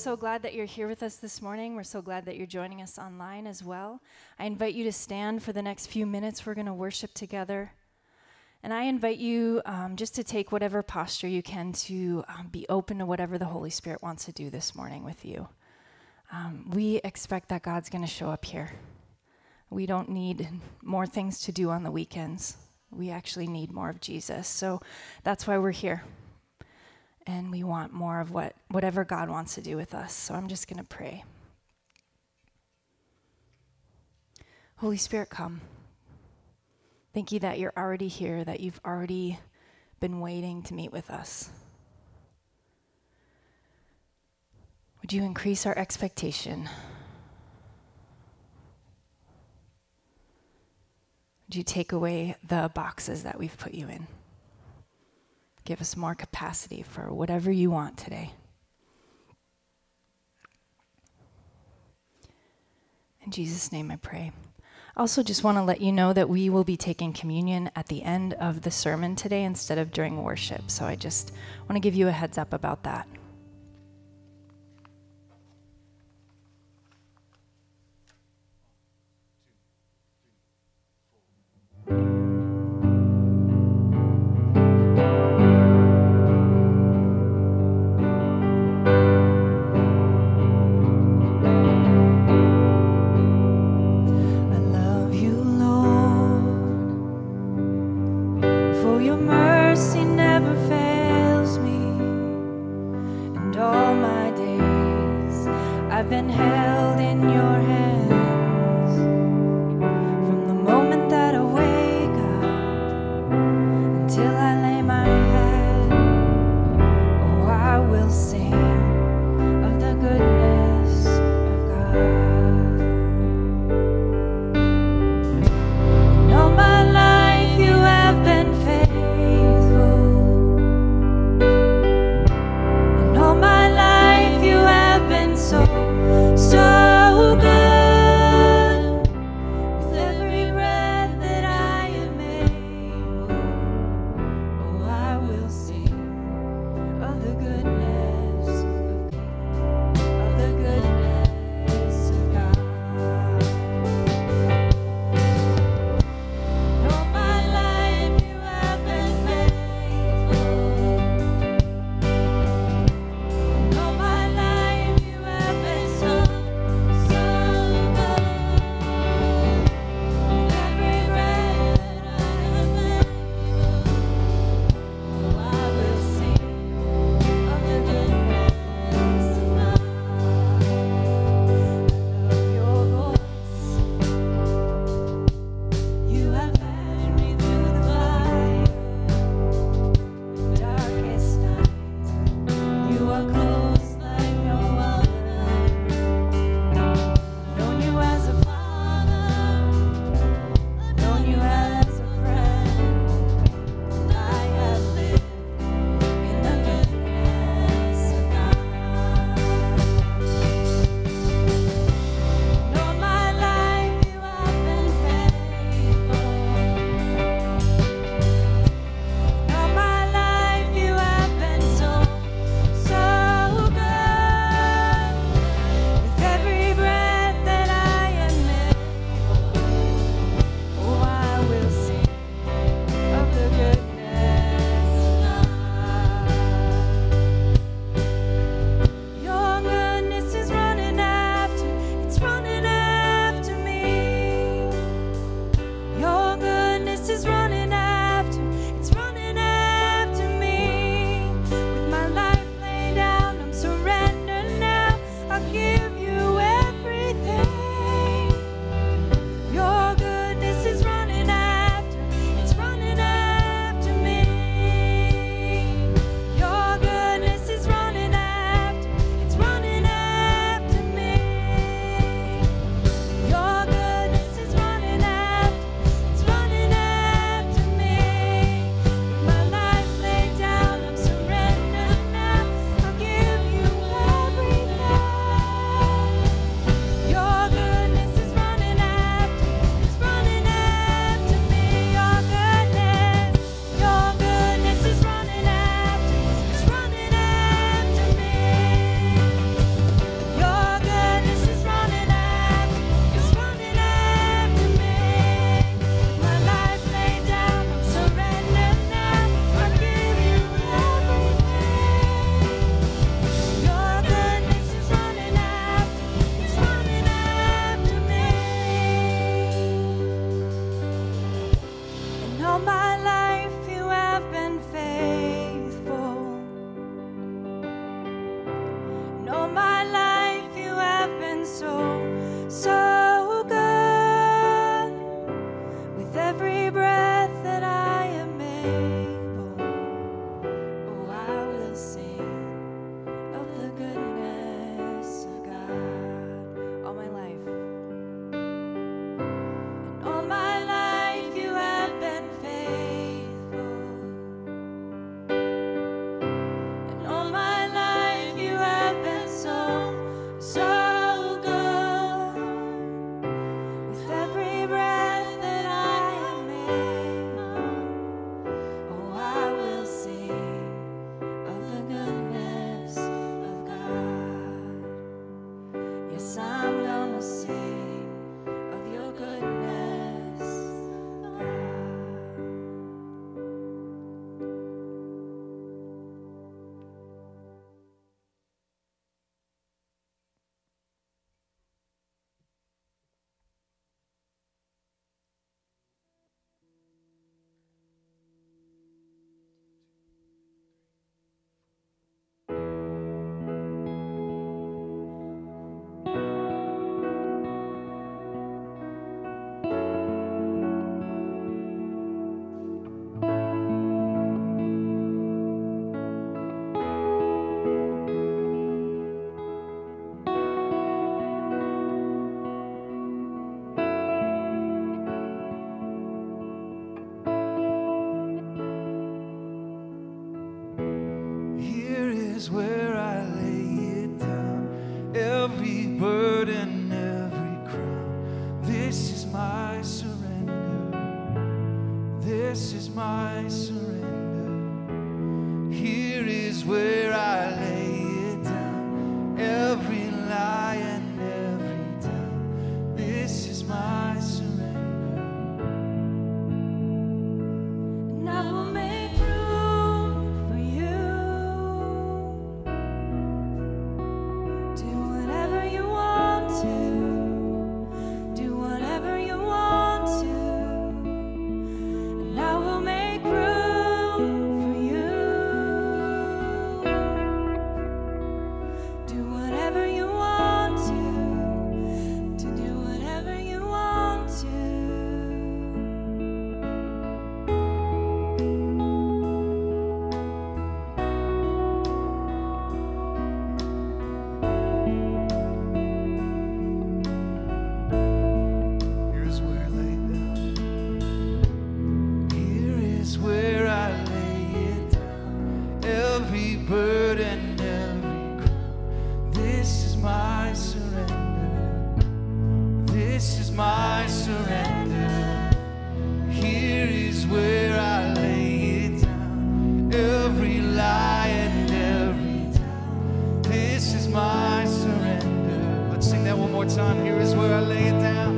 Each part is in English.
so glad that you're here with us this morning. We're so glad that you're joining us online as well. I invite you to stand for the next few minutes. We're going to worship together. And I invite you just to take whatever posture you can to be open to whatever the Holy Spirit wants to do this morning with you. We expect that God's going to show up here. We don't need more things to do on the weekends. We actually need more of Jesus. So that's why we're here. And we want more of whatever God wants to do with us. So I'm just going to pray. Holy Spirit, come. Thank you that you're already here, that you've already been waiting to meet with us. Would you increase our expectation? Would you take away the boxes that we've put you in? Give us more capacity for whatever you want today. In Jesus' name I pray. I also just want to let you know that we will be taking communion at the end of the sermon today instead of during worship. So I just want to give you a heads up about that. So good. where I lay it down. Every burden, every crown. This is my surrender. This is my surrender. Here is where I lay it down. Every lie and every doubt. This is my surrender. And I will make room for you. Do whatever you want to. Do whatever you want to. And I will make room for you. Do whatever you want to. Do whatever you want to. Here's where I lay it down. Here is where I lay it down. Every burden, every crown. This is my surrender. This is my surrender. Here is where I lay it down. Every lie and every doubt. This is my surrender. Let's sing that one more time. Here is where I lay it down.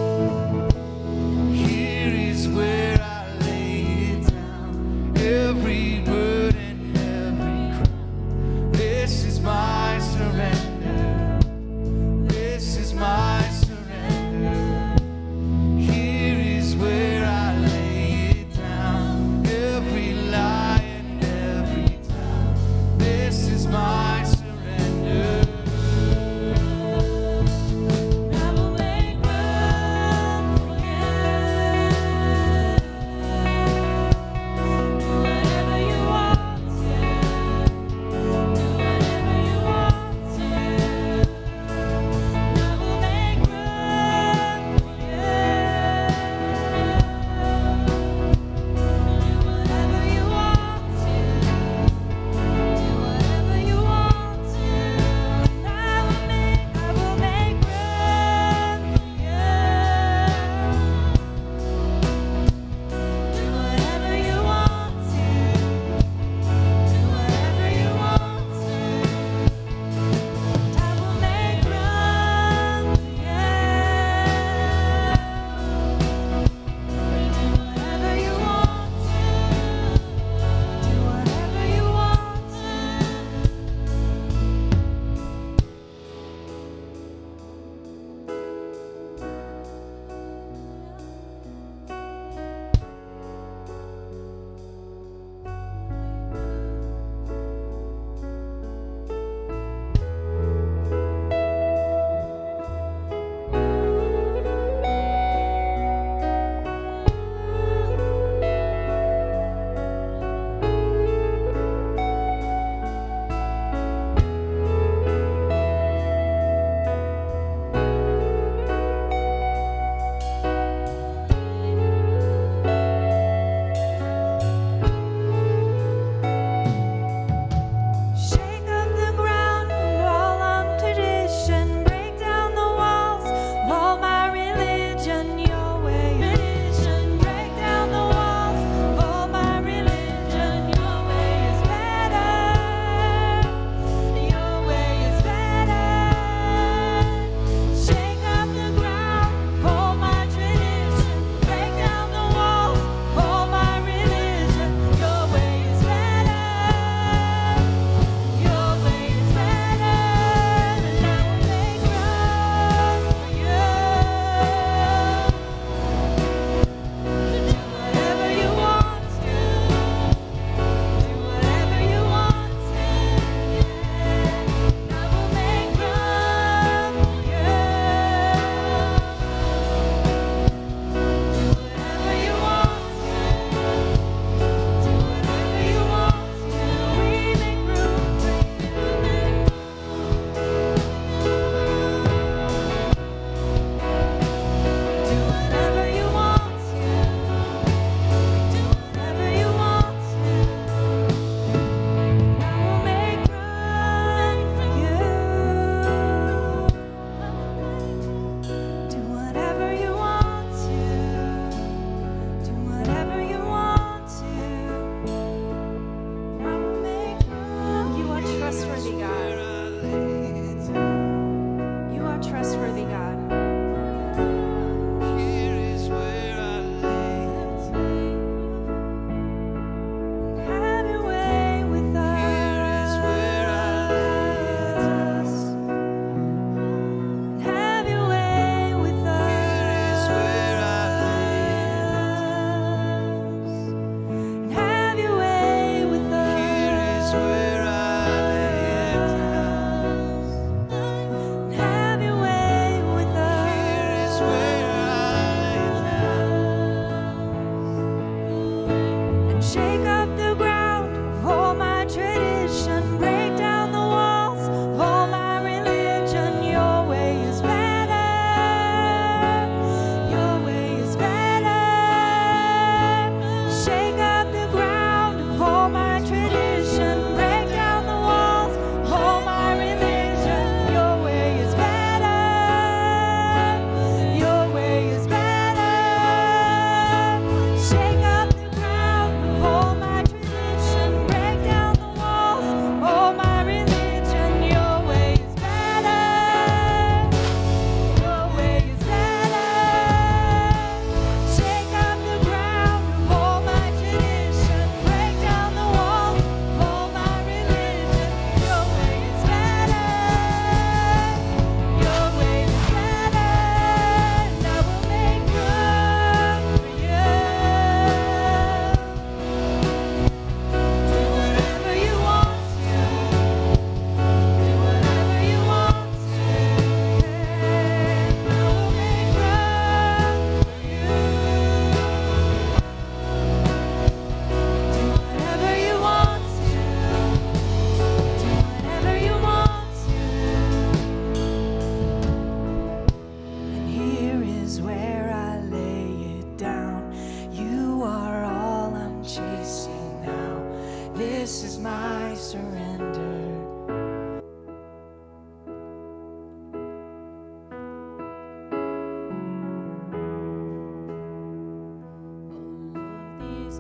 Here is where I lay it down. Every burden, every crown. This is my surrender. This is my surrender. Here is where I lay it down. Every lie and every doubt. This is my surrender. I will make room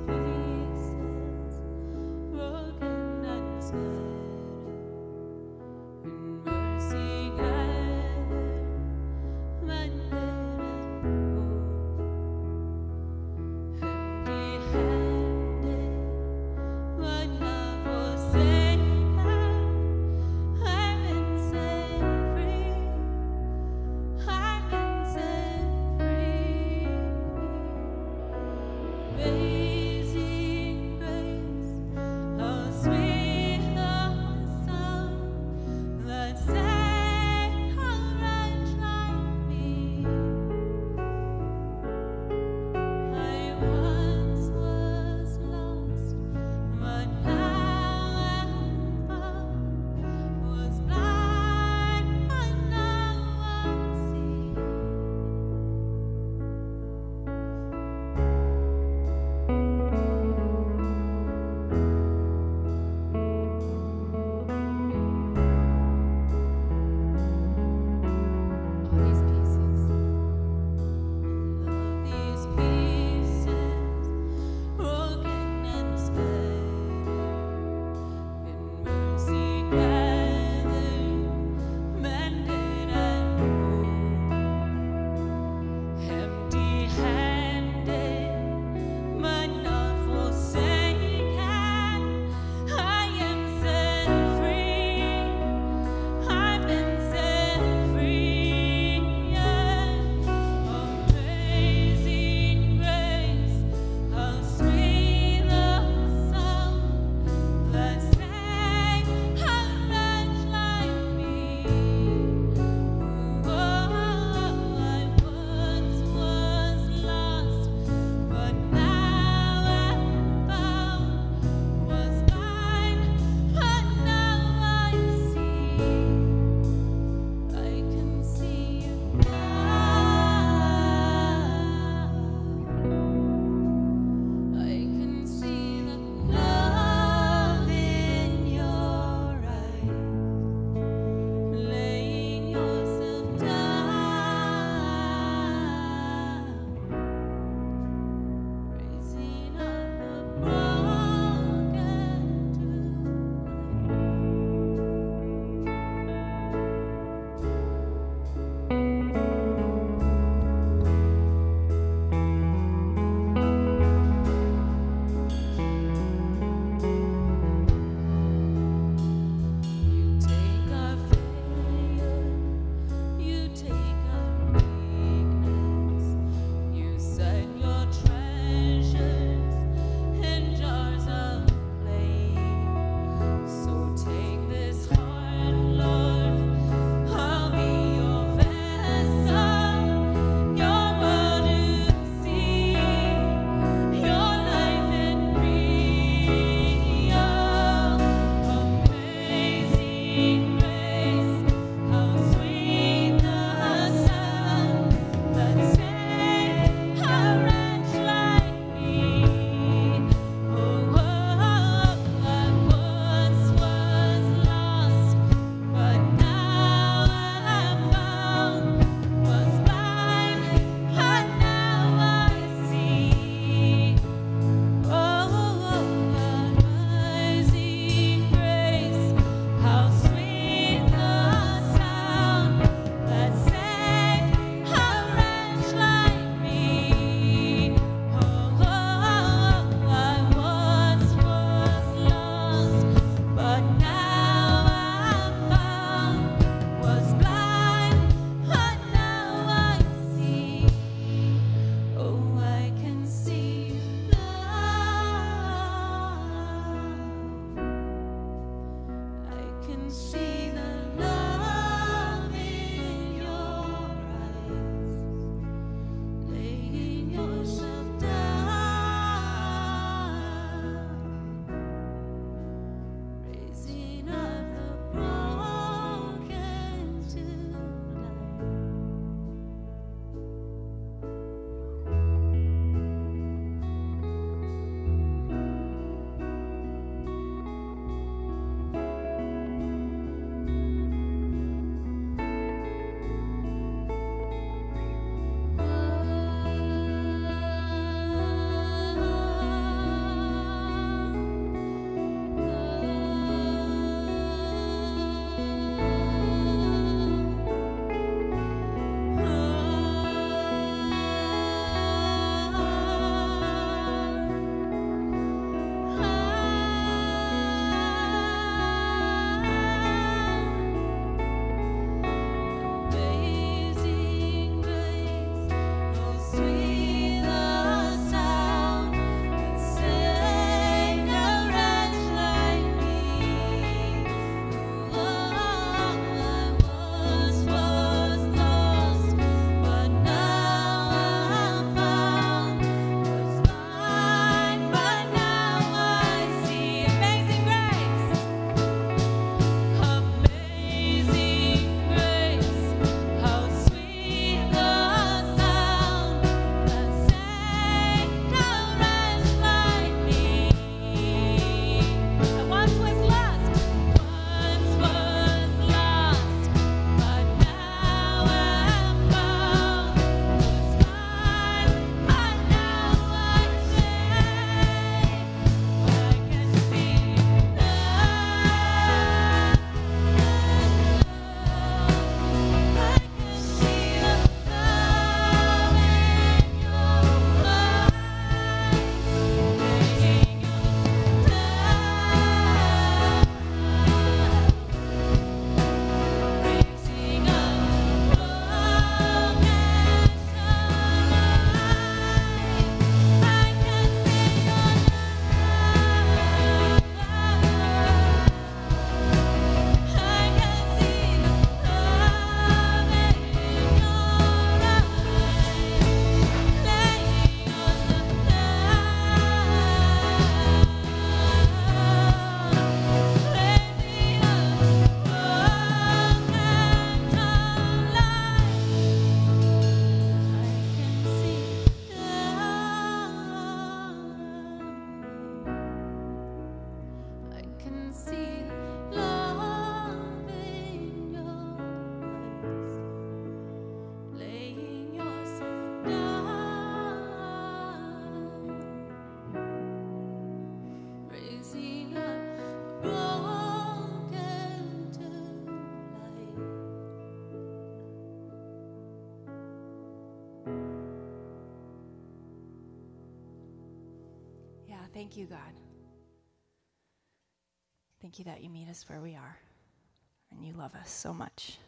Amazing. Thank you, God. Thank you that you meet us where we are and you love us so much.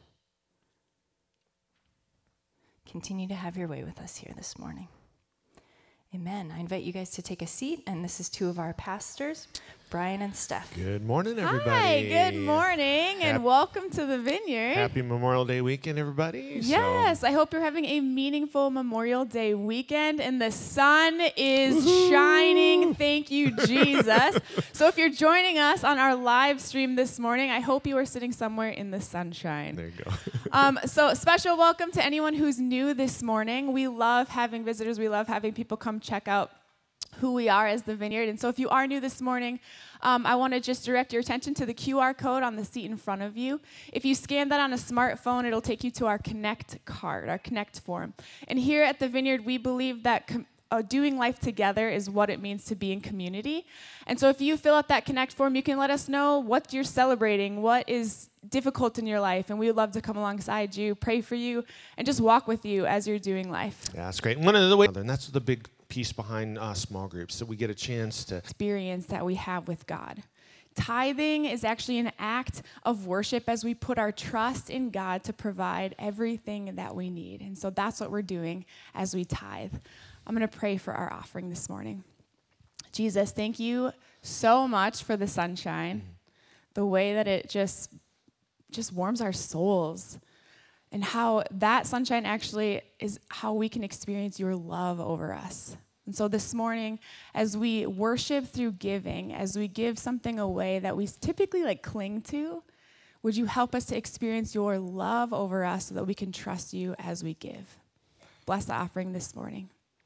Continue to have your way with us here this morning. Amen. I invite you guys to take a seat, and this is two of our pastors, Brian and Steph. Good morning, everybody. Hi, good morning, and welcome to the Vineyard. Happy Memorial Day weekend, everybody. Yes, I hope you're having a meaningful Memorial Day weekend, and the sun is shining. Thank you, Jesus. So if you're joining us on our live stream this morning, I hope you are sitting somewhere in the sunshine. There you go. So special welcome to anyone who's new this morning. We love having visitors. We love having people come check out who we are as the Vineyard. And so if you are new this morning, I want to just direct your attention to the QR code on the seat in front of you. If you scan that on a smartphone, it'll take you to our Connect card, our Connect form. And here at the Vineyard, we believe that doing life together is what it means to be in community. And so if you fill out that Connect form, you can let us know what you're celebrating, what is difficult in your life, and we would love to come alongside you, pray for you, and just walk with you as you're doing life. Yeah, that's great. And one of the ways, and that's the big piece behind small groups, so we get a chance to experience that we have with God. Tithing is actually an act of worship as we put our trust in God to provide everything that we need. And so that's what we're doing as we tithe. I'm going to pray for our offering this morning. Jesus, thank you so much for the sunshine, the way that it just warms our souls, and how that sunshine actually is how we can experience your love over us. And so this morning, as we worship through giving, as we give something away that we typically cling to, would you help us to experience your love over us so that we can trust you as we give? Bless the offering this morning.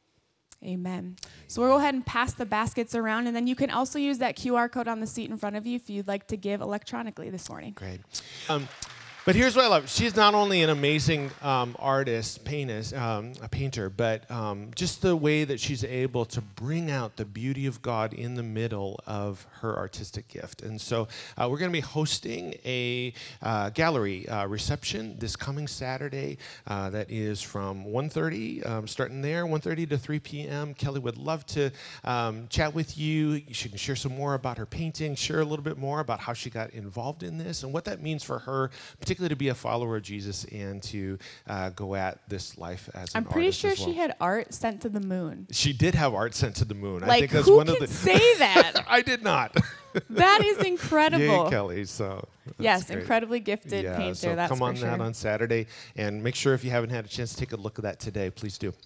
Amen. So we'll go ahead and pass the baskets around, and then you can also use that QR code on the seat in front of you if you'd like to give electronically this morning. Great. But here's what I love. She's not only an amazing artist, a painter, but just the way that she's able to bring out the beauty of God in the middle of her artistic gift. And so we're going to be hosting a gallery reception this coming Saturday that is from 1:30, starting there, 1:30 to 3 p.m. Kelly would love to chat with you. She can share some more about her painting, share a little bit more about how she got involved in this and what that means for her, particularly to be a follower of Jesus and to go at this life as an artist. I'm pretty sure as well. she had art sent to the moon. She did have art sent to the moon. I think that's who one can of the say that? I did not. That is incredible. Yay, Kelly. So yes, great. Incredibly gifted painter. So that's come on for sure. that on Saturday, and make sure if you haven't had a chance to take a look at that today, please do.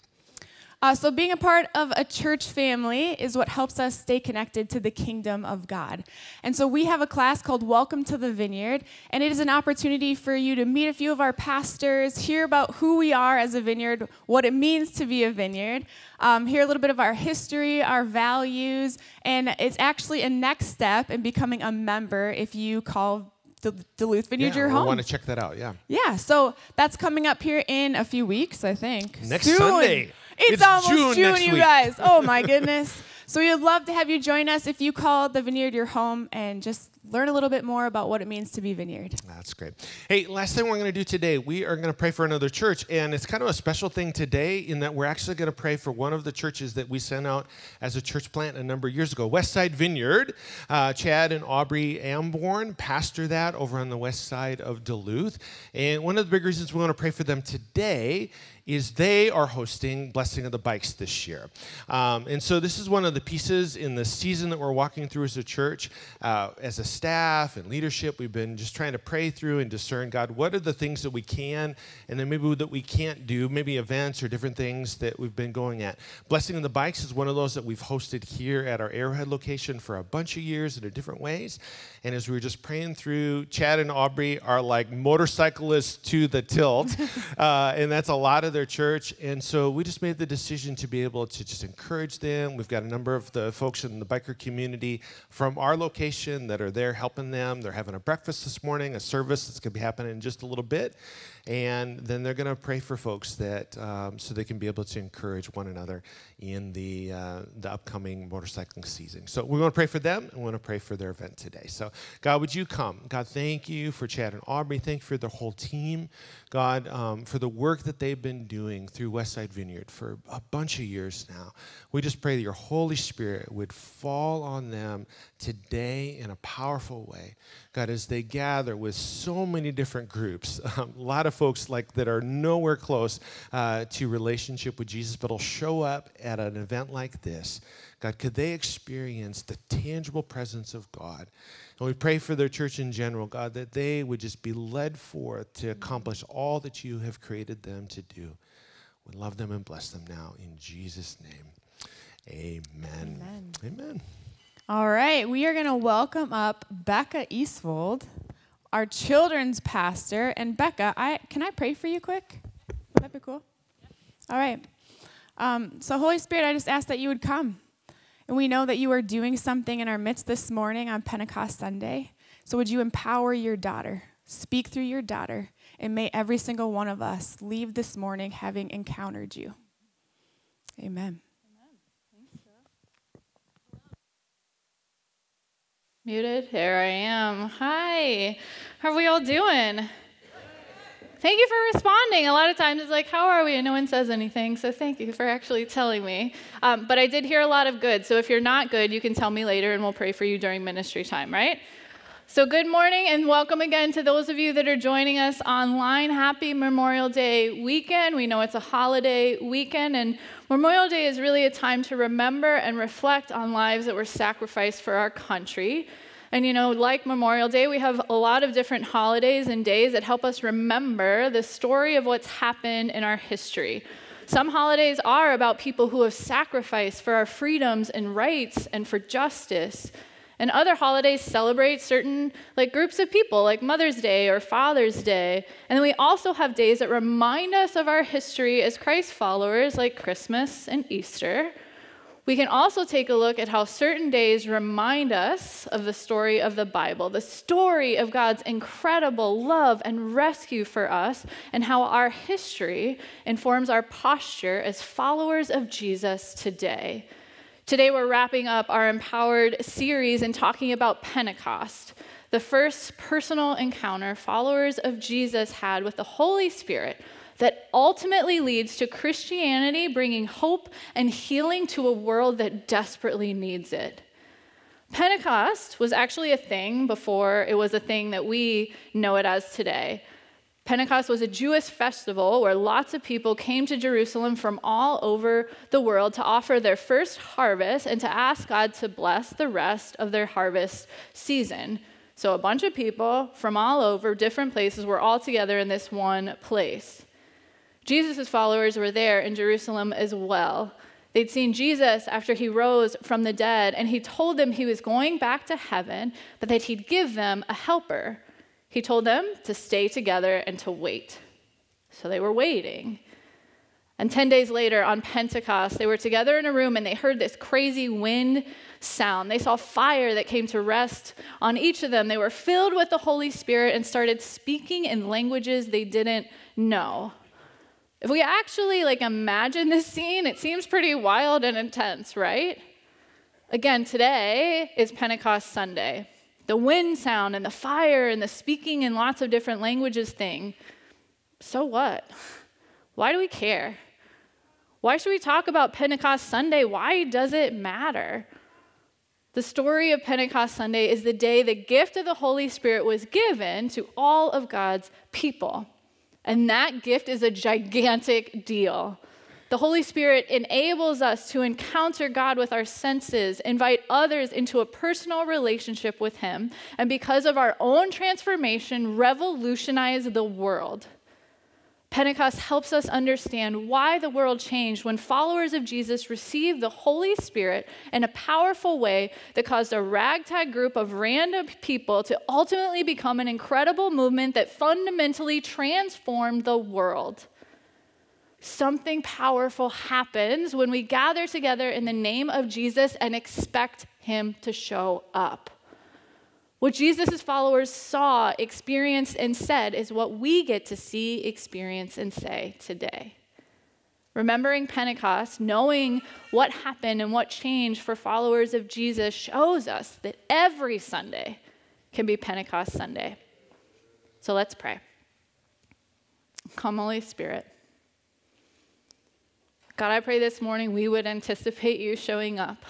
So being a part of a church family is what helps us stay connected to the kingdom of God. And so we have a class called Welcome to the Vineyard, and it is an opportunity for you to meet a few of our pastors, hear about who we are as a vineyard, what it means to be a vineyard, hear a little bit of our history, our values, and it's actually a next step in becoming a member if you call Duluth Vineyard your home. I want to check that out, yeah. Yeah, so that's coming up here in a few weeks, I think. Next Soon. Sunday. It's almost June, next you week. guys. Oh, my goodness. So we would love to have you join us if you call the Vineyard your home and just learn a little bit more about what it means to be Vineyard. That's great. Hey, last thing we're going to do today, we are going to pray for another church, and it's kind of a special thing today in that we're actually going to pray for one of the churches that we sent out as a church plant a number of years ago, Westside Vineyard. Chad and Aubrey Amborn pastor that over on the west side of Duluth, and one of the big reasons we want to pray for them today is they are hosting Blessing of the Bikes this year. And so this is one of the pieces in the season that we're walking through as a church. As a staff and leadership, we've been just trying to pray through and discern, God, what are the things that we can and then maybe that we can't do, maybe events or different things that we've been going at. Blessing of the Bikes is one of those that we've hosted here at our Arrowhead location for a bunch of years in different ways. And as we were just praying through, Chad and Aubrey are like motorcyclists to the tilt, and that's a lot of their church. And so we just made the decision to be able to just encourage them. We've got a number of the folks in the biker community from our location that are there helping them. They're having a breakfast this morning, a service that's going to be happening in just a little bit. And then they're going to pray for folks that so they can be able to encourage one another in the upcoming motorcycling season. So we want to pray for them, and we want to pray for their event today. So God, would you come? God, thank you for Chad and Aubrey. Thank you for the whole team. God, for the work that they've been doing through Westside Vineyard for a bunch of years now. We just pray that your Holy Spirit would fall on them today in a powerful way. God, as they gather with so many different groups, a lot of folks like that are nowhere close to relationship with Jesus, but will show up at an event like this. God, could they experience the tangible presence of God? And we pray for their church in general, God, that they would just be led forth to accomplish all that you have created them to do. We love them and bless them now in Jesus' name. Amen. Amen. Amen. All right, we are going to welcome up Becca Eastwold, our children's pastor. And Becca, can I pray for you quick? Would that be cool? Yep. All right. So Holy Spirit, I just ask that you would come. And we know that you are doing something in our midst this morning on Pentecost Sunday. So would you empower your daughter, speak through your daughter, and may every single one of us leave this morning having encountered you. Amen. Muted. There I am. Hi. How are we all doing? Thank you for responding. A lot of times it's like, how are we? And no one says anything. So thank you for actually telling me. But I did hear a lot of good. So if you're not good, you can tell me later and we'll pray for you during ministry time, right? So good morning and welcome again to those of you that are joining us online. Happy Memorial Day weekend. We know it's a holiday weekend, and Memorial Day is really a time to remember and reflect on lives that were sacrificed for our country. And you know, like Memorial Day, we have a lot of different holidays and days that help us remember the story of what's happened in our history. Some holidays are about people who have sacrificed for our freedoms and rights and for justice. And other holidays celebrate certain groups of people, like Mother's Day or Father's Day. And then we also have days that remind us of our history as Christ followers, like Christmas and Easter. We can also take a look at how certain days remind us of the story of the Bible, the story of God's incredible love and rescue for us, and how our history informs our posture as followers of Jesus today. Today we're wrapping up our Empowered series and talking about Pentecost, the first personal encounter followers of Jesus had with the Holy Spirit that ultimately leads to Christianity bringing hope and healing to a world that desperately needs it. Pentecost was actually a thing before it was a thing that we know it as today. Pentecost was a Jewish festival where lots of people came to Jerusalem from all over the world to offer their first harvest and to ask God to bless the rest of their harvest season. So a bunch of people from all over different places were all together in this one place. Jesus' followers were there in Jerusalem as well. They'd seen Jesus after he rose from the dead, and he told them he was going back to heaven, but that he'd give them a helper. He told them to stay together and to wait. So they were waiting. And 10 days later, on Pentecost, they were together in a room, and they heard this crazy wind sound. They saw fire that came to rest on each of them. They were filled with the Holy Spirit and started speaking in languages they didn't know. If we actually imagine this scene, it seems pretty wild and intense, right? Again, today is Pentecost Sunday. The wind sound and the fire and the speaking in lots of different languages thing. So what? Why do we care? Why should we talk about Pentecost Sunday? Why does it matter? The story of Pentecost Sunday is the day the gift of the Holy Spirit was given to all of God's people. And that gift is a gigantic deal. The Holy Spirit enables us to encounter God with our senses, invite others into a personal relationship with Him, and because of our own transformation, revolutionize the world. Pentecost helps us understand why the world changed when followers of Jesus received the Holy Spirit in a powerful way that caused a ragtag group of random people to ultimately become an incredible movement that fundamentally transformed the world. Something powerful happens when we gather together in the name of Jesus and expect Him to show up. What Jesus' followers saw, experienced, and said is what we get to see, experience, and say today. Remembering Pentecost, knowing what happened and what changed for followers of Jesus shows us that every Sunday can be Pentecost Sunday. So let's pray. Come, Holy Spirit. God, I pray this morning we would anticipate you showing up.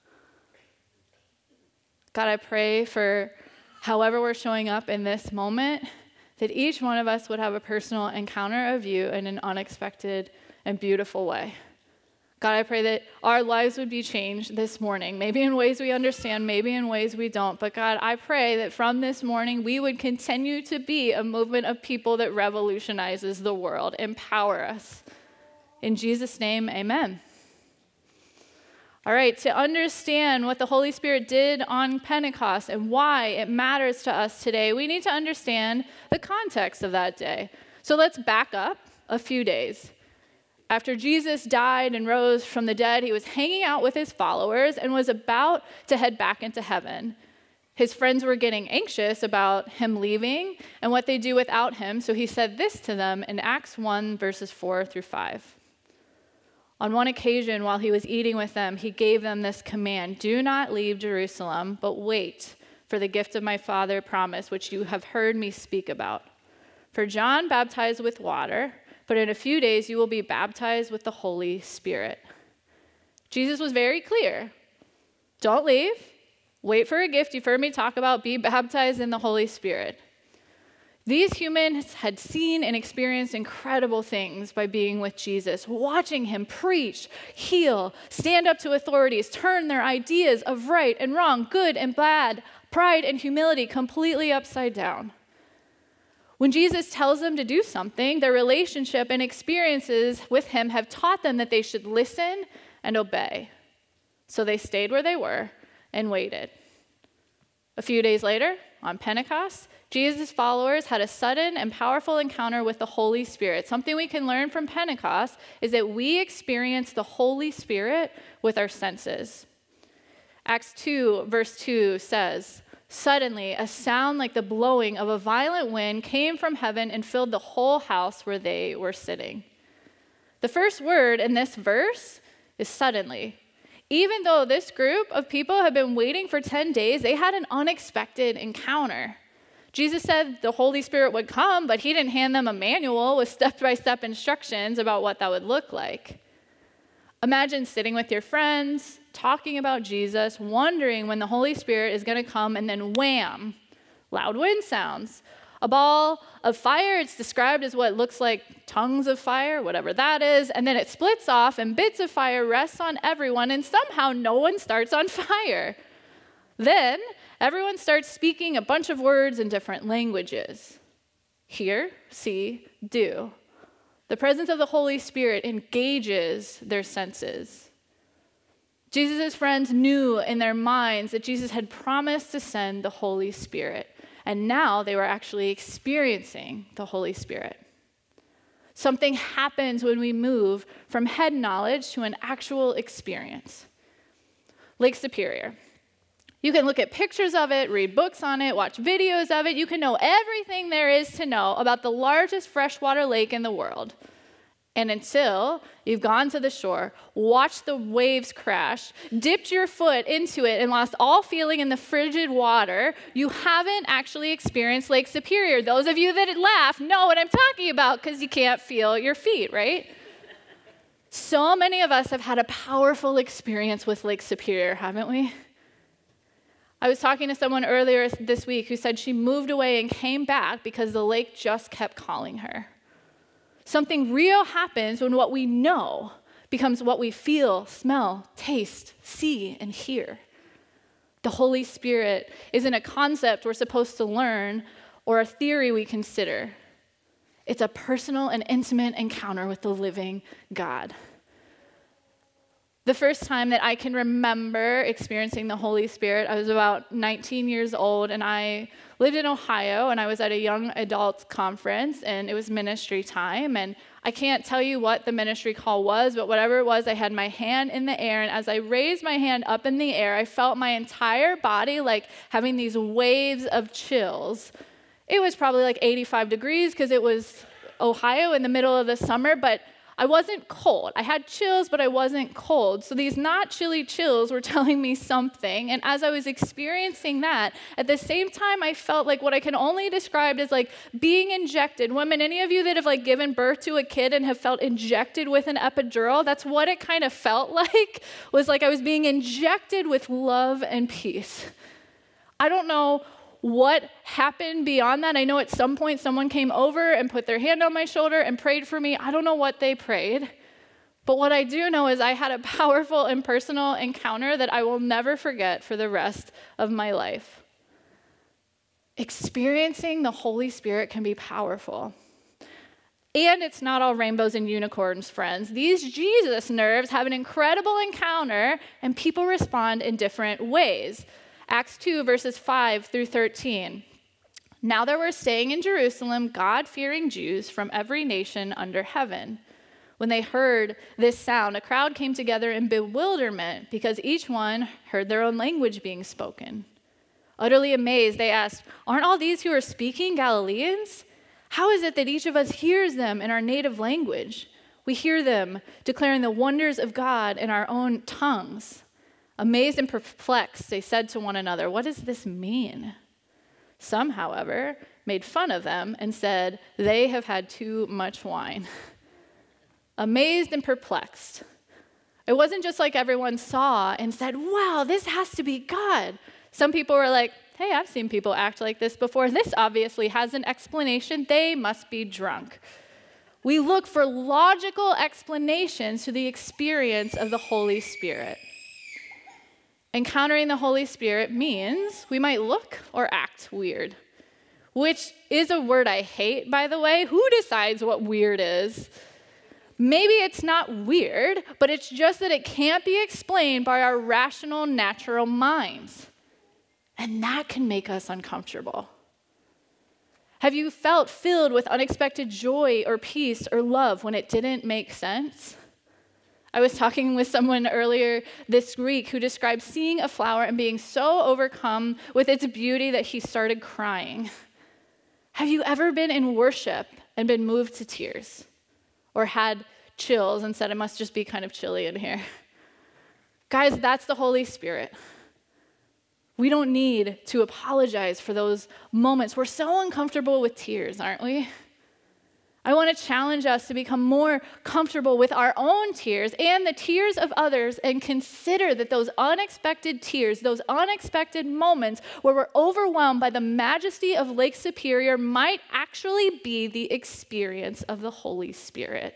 God, I pray for however we're showing up in this moment, that each one of us would have a personal encounter of you in an unexpected and beautiful way. God, I pray that our lives would be changed this morning, maybe in ways we understand, maybe in ways we don't. But God, I pray that from this morning, we would continue to be a movement of people that revolutionizes the world. Empower us. In Jesus' name, amen. All right, to understand what the Holy Spirit did on Pentecost and why it matters to us today, we need to understand the context of that day. So let's back up a few days. After Jesus died and rose from the dead, he was hanging out with his followers and was about to head back into heaven. His friends were getting anxious about him leaving and what they do without him, so he said this to them in Acts 1, verses 4 through 5. On one occasion, while he was eating with them, he gave them this command: "Do not leave Jerusalem, but wait for the gift of my Father promised, which you have heard me speak about. For John baptized with water, but in a few days you will be baptized with the Holy Spirit." Jesus was very clear. Don't leave. Wait for a gift you've heard me talk about. Be baptized in the Holy Spirit. These humans had seen and experienced incredible things by being with Jesus, watching him preach, heal, stand up to authorities, turn their ideas of right and wrong, good and bad, pride and humility completely upside down. When Jesus tells them to do something, their relationship and experiences with him have taught them that they should listen and obey. So they stayed where they were and waited. A few days later, on Pentecost, Jesus' followers had a sudden and powerful encounter with the Holy Spirit. Something we can learn from Pentecost is that we experience the Holy Spirit with our senses. Acts 2, verse 2 says, "Suddenly, a sound like the blowing of a violent wind came from heaven and filled the whole house where they were sitting." The first word in this verse is suddenly. Even though this group of people had been waiting for 10 days, they had an unexpected encounter. Jesus said the Holy Spirit would come, but he didn't hand them a manual with step-by-step instructions about what that would look like. Imagine sitting with your friends, talking about Jesus, wondering when the Holy Spirit is going to come, and then wham, loud wind sounds. A ball of fire, it's described as what looks like tongues of fire, whatever that is, and then it splits off and bits of fire rests on everyone, and somehow no one starts on fire. Then everyone starts speaking a bunch of words in different languages. Hear, see, do. The presence of the Holy Spirit engages their senses. Jesus' friends knew in their minds that Jesus had promised to send the Holy Spirit, and now they were actually experiencing the Holy Spirit. Something happens when we move from head knowledge to an actual experience. Lake Superior. You can look at pictures of it, read books on it, watch videos of it. You can know everything there is to know about the largest freshwater lake in the world. And until you've gone to the shore, watched the waves crash, dipped your foot into it, and lost all feeling in the frigid water, you haven't actually experienced Lake Superior. Those of you that laugh know what I'm talking about because you can't feel your feet, right? So many of us have had a powerful experience with Lake Superior, haven't we? I was talking to someone earlier this week who said she moved away and came back because the lake just kept calling her. Something real happens when what we know becomes what we feel, smell, taste, see, and hear. The Holy Spirit isn't a concept we're supposed to learn or a theory we consider. It's a personal and intimate encounter with the living God. The first time that I can remember experiencing the Holy Spirit, I was about 19 years old, and I lived in Ohio, and I was at a young adults conference, and it was ministry time, and I can't tell you what the ministry call was, but whatever it was, I had my hand in the air, and as I raised my hand up in the air, I felt my entire body like having these waves of chills. It was probably like 85 degrees because it was Ohio in the middle of the summer, but I wasn't cold. I had chills, but I wasn't cold. So these not chilly chills were telling me something. And as I was experiencing that, at the same time, I felt like what I can only describe as like being injected. Women, any of you that have like given birth to a kid and have felt injected with an epidural, that's what it kind of felt like, was like I was being injected with love and peace. I don't know what happened beyond that. I know at some point someone came over and put their hand on my shoulder and prayed for me. I don't know what they prayed. But what I do know is I had a powerful and personal encounter that I will never forget for the rest of my life. Experiencing the Holy Spirit can be powerful. And it's not all rainbows and unicorns, friends. These Jesus nerves have an incredible encounter, and people respond in different ways. Acts 2, verses 5 through 13. Now there were staying in Jerusalem God-fearing Jews from every nation under heaven. When they heard this sound, a crowd came together in bewilderment because each one heard their own language being spoken. Utterly amazed, they asked, "Aren't all these who are speaking Galileans? How is it that each of us hears them in our native language? We hear them declaring the wonders of God in our own tongues." Amazed and perplexed, they said to one another, "What does this mean?" Some, however, made fun of them and said, "They have had too much wine." Amazed and perplexed. It wasn't just like everyone saw and said, "Wow, this has to be God." Some people were like, "Hey, I've seen people act like this before. This obviously has an explanation. They must be drunk." We look for logical explanations to the experience of the Holy Spirit. Encountering the Holy Spirit means we might look or act weird, which is a word I hate, by the way. Who decides what weird is? Maybe it's not weird, but it's just that it can't be explained by our rational, natural minds. And that can make us uncomfortable. Have you felt filled with unexpected joy or peace or love when it didn't make sense? I was talking with someone earlier this week who described seeing a flower and being so overcome with its beauty that he started crying. Have you ever been in worship and been moved to tears? Or had chills and said, "It must just be kind of chilly in here"? Guys, that's the Holy Spirit. We don't need to apologize for those moments. We're so uncomfortable with tears, aren't we? I want to challenge us to become more comfortable with our own tears and the tears of others, and consider that those unexpected tears, those unexpected moments where we're overwhelmed by the majesty of Lake Superior might actually be the experience of the Holy Spirit.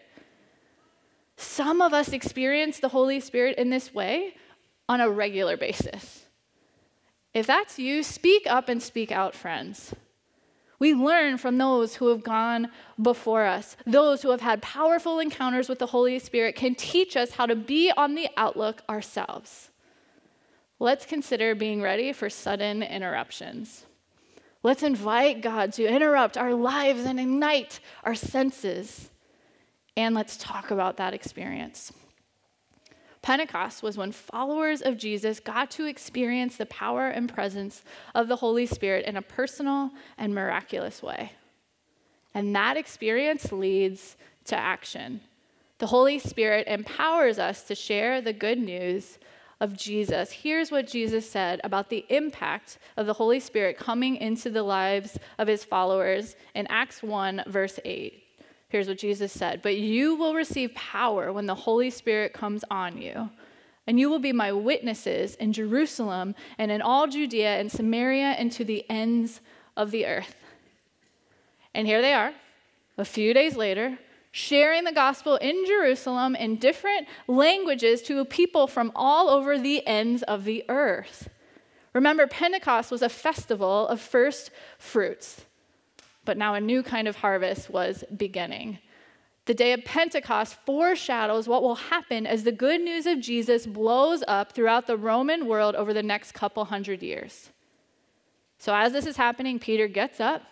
Some of us experience the Holy Spirit in this way on a regular basis. If that's you, speak up and speak out, friends. We learn from those who have gone before us. Those who have had powerful encounters with the Holy Spirit can teach us how to be on the outlook ourselves. Let's consider being ready for sudden interruptions. Let's invite God to interrupt our lives and ignite our senses. And let's talk about that experience. Pentecost was when followers of Jesus got to experience the power and presence of the Holy Spirit in a personal and miraculous way. And that experience leads to action. The Holy Spirit empowers us to share the good news of Jesus. Here's what Jesus said about the impact of the Holy Spirit coming into the lives of his followers in Acts 1, verse 8. Here's what Jesus said: "But you will receive power when the Holy Spirit comes on you, and you will be my witnesses in Jerusalem and in all Judea and Samaria and to the ends of the earth." And here they are, a few days later, sharing the gospel in Jerusalem in different languages to people from all over the ends of the earth. Remember, Pentecost was a festival of first fruits. But now a new kind of harvest was beginning. The day of Pentecost foreshadows what will happen as the good news of Jesus blows up throughout the Roman world over the next couple hundred years. So as this is happening, Peter gets up,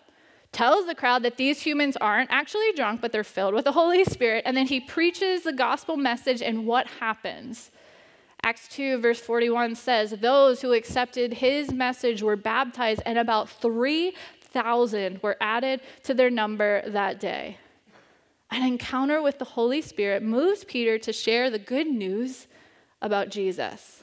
tells the crowd that these humans aren't actually drunk, but they're filled with the Holy Spirit. And then he preaches the gospel message, and what happens? Acts 2, verse 41 says, those who accepted his message were baptized, and about 3,000 were added to their number that day. An encounter with the Holy Spirit moves Peter to share the good news about Jesus.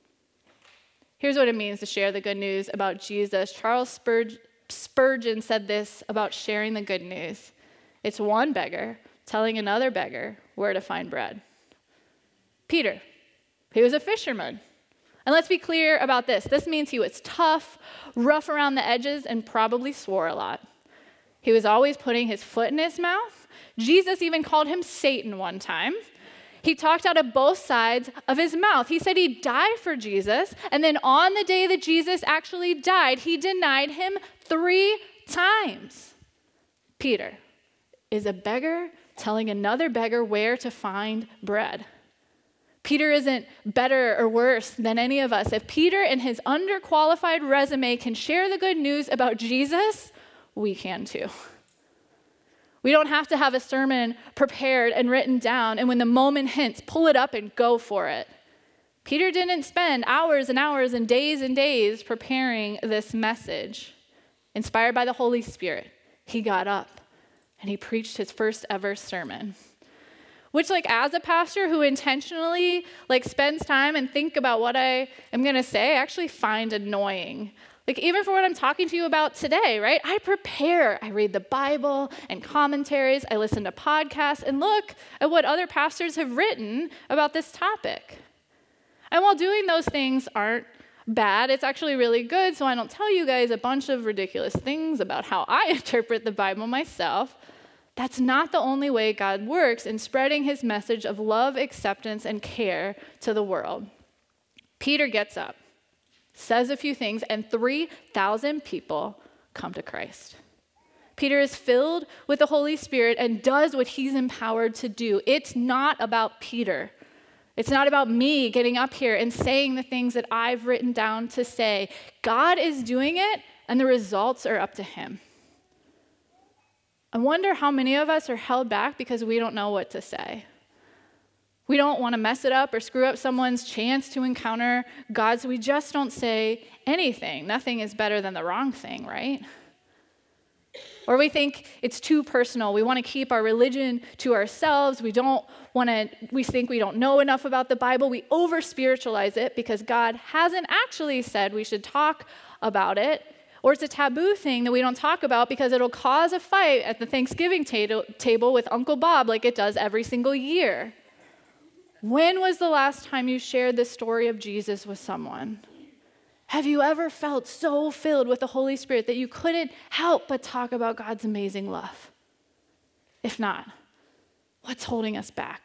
Here's what it means to share the good news about Jesus. Charles Spurgeon said this about sharing the good news. It's one beggar telling another beggar where to find bread. Peter, he was a fisherman. And let's be clear about this. This means he was tough, rough around the edges, and probably swore a lot. He was always putting his foot in his mouth. Jesus even called him Satan one time. He talked out of both sides of his mouth. He said he'd die for Jesus, and then on the day that Jesus actually died, he denied him 3 times. Peter is a beggar telling another beggar where to find bread. Peter isn't better or worse than any of us. If Peter in his underqualified resume can share the good news about Jesus, we can too. We don't have to have a sermon prepared and written down, and when the moment hints, pull it up and go for it. Peter didn't spend hours and hours and days preparing this message. Inspired by the Holy Spirit, he got up and he preached his first ever sermon. Which, as a pastor who intentionally, spends time and think about what I am going to say, I actually find annoying. Even for what I'm talking to you about today, right? I prepare. I read the Bible and commentaries. I listen to podcasts and look at what other pastors have written about this topic. And while doing those things aren't bad, it's actually really good, so I don't tell you guys a bunch of ridiculous things about how I interpret the Bible myself. That's not the only way God works in spreading his message of love, acceptance, and care to the world. Peter gets up, says a few things, and 3,000 people come to Christ. Peter is filled with the Holy Spirit and does what he's empowered to do. It's not about Peter. It's not about me getting up here and saying the things that I've written down to say. God is doing it, and the results are up to him. I wonder how many of us are held back because we don't know what to say. We don't want to mess it up or screw up someone's chance to encounter God, so we just don't say anything. Nothing is better than the wrong thing, right? Or we think it's too personal. We want to keep our religion to ourselves. We think we don't know enough about the Bible. We over-spiritualize it because God hasn't actually said we should talk about it. Or it's a taboo thing that we don't talk about because it'll cause a fight at the Thanksgiving table with Uncle Bob like it does every single year. When was the last time you shared the story of Jesus with someone? Have you ever felt so filled with the Holy Spirit that you couldn't help but talk about God's amazing love? If not, what's holding us back?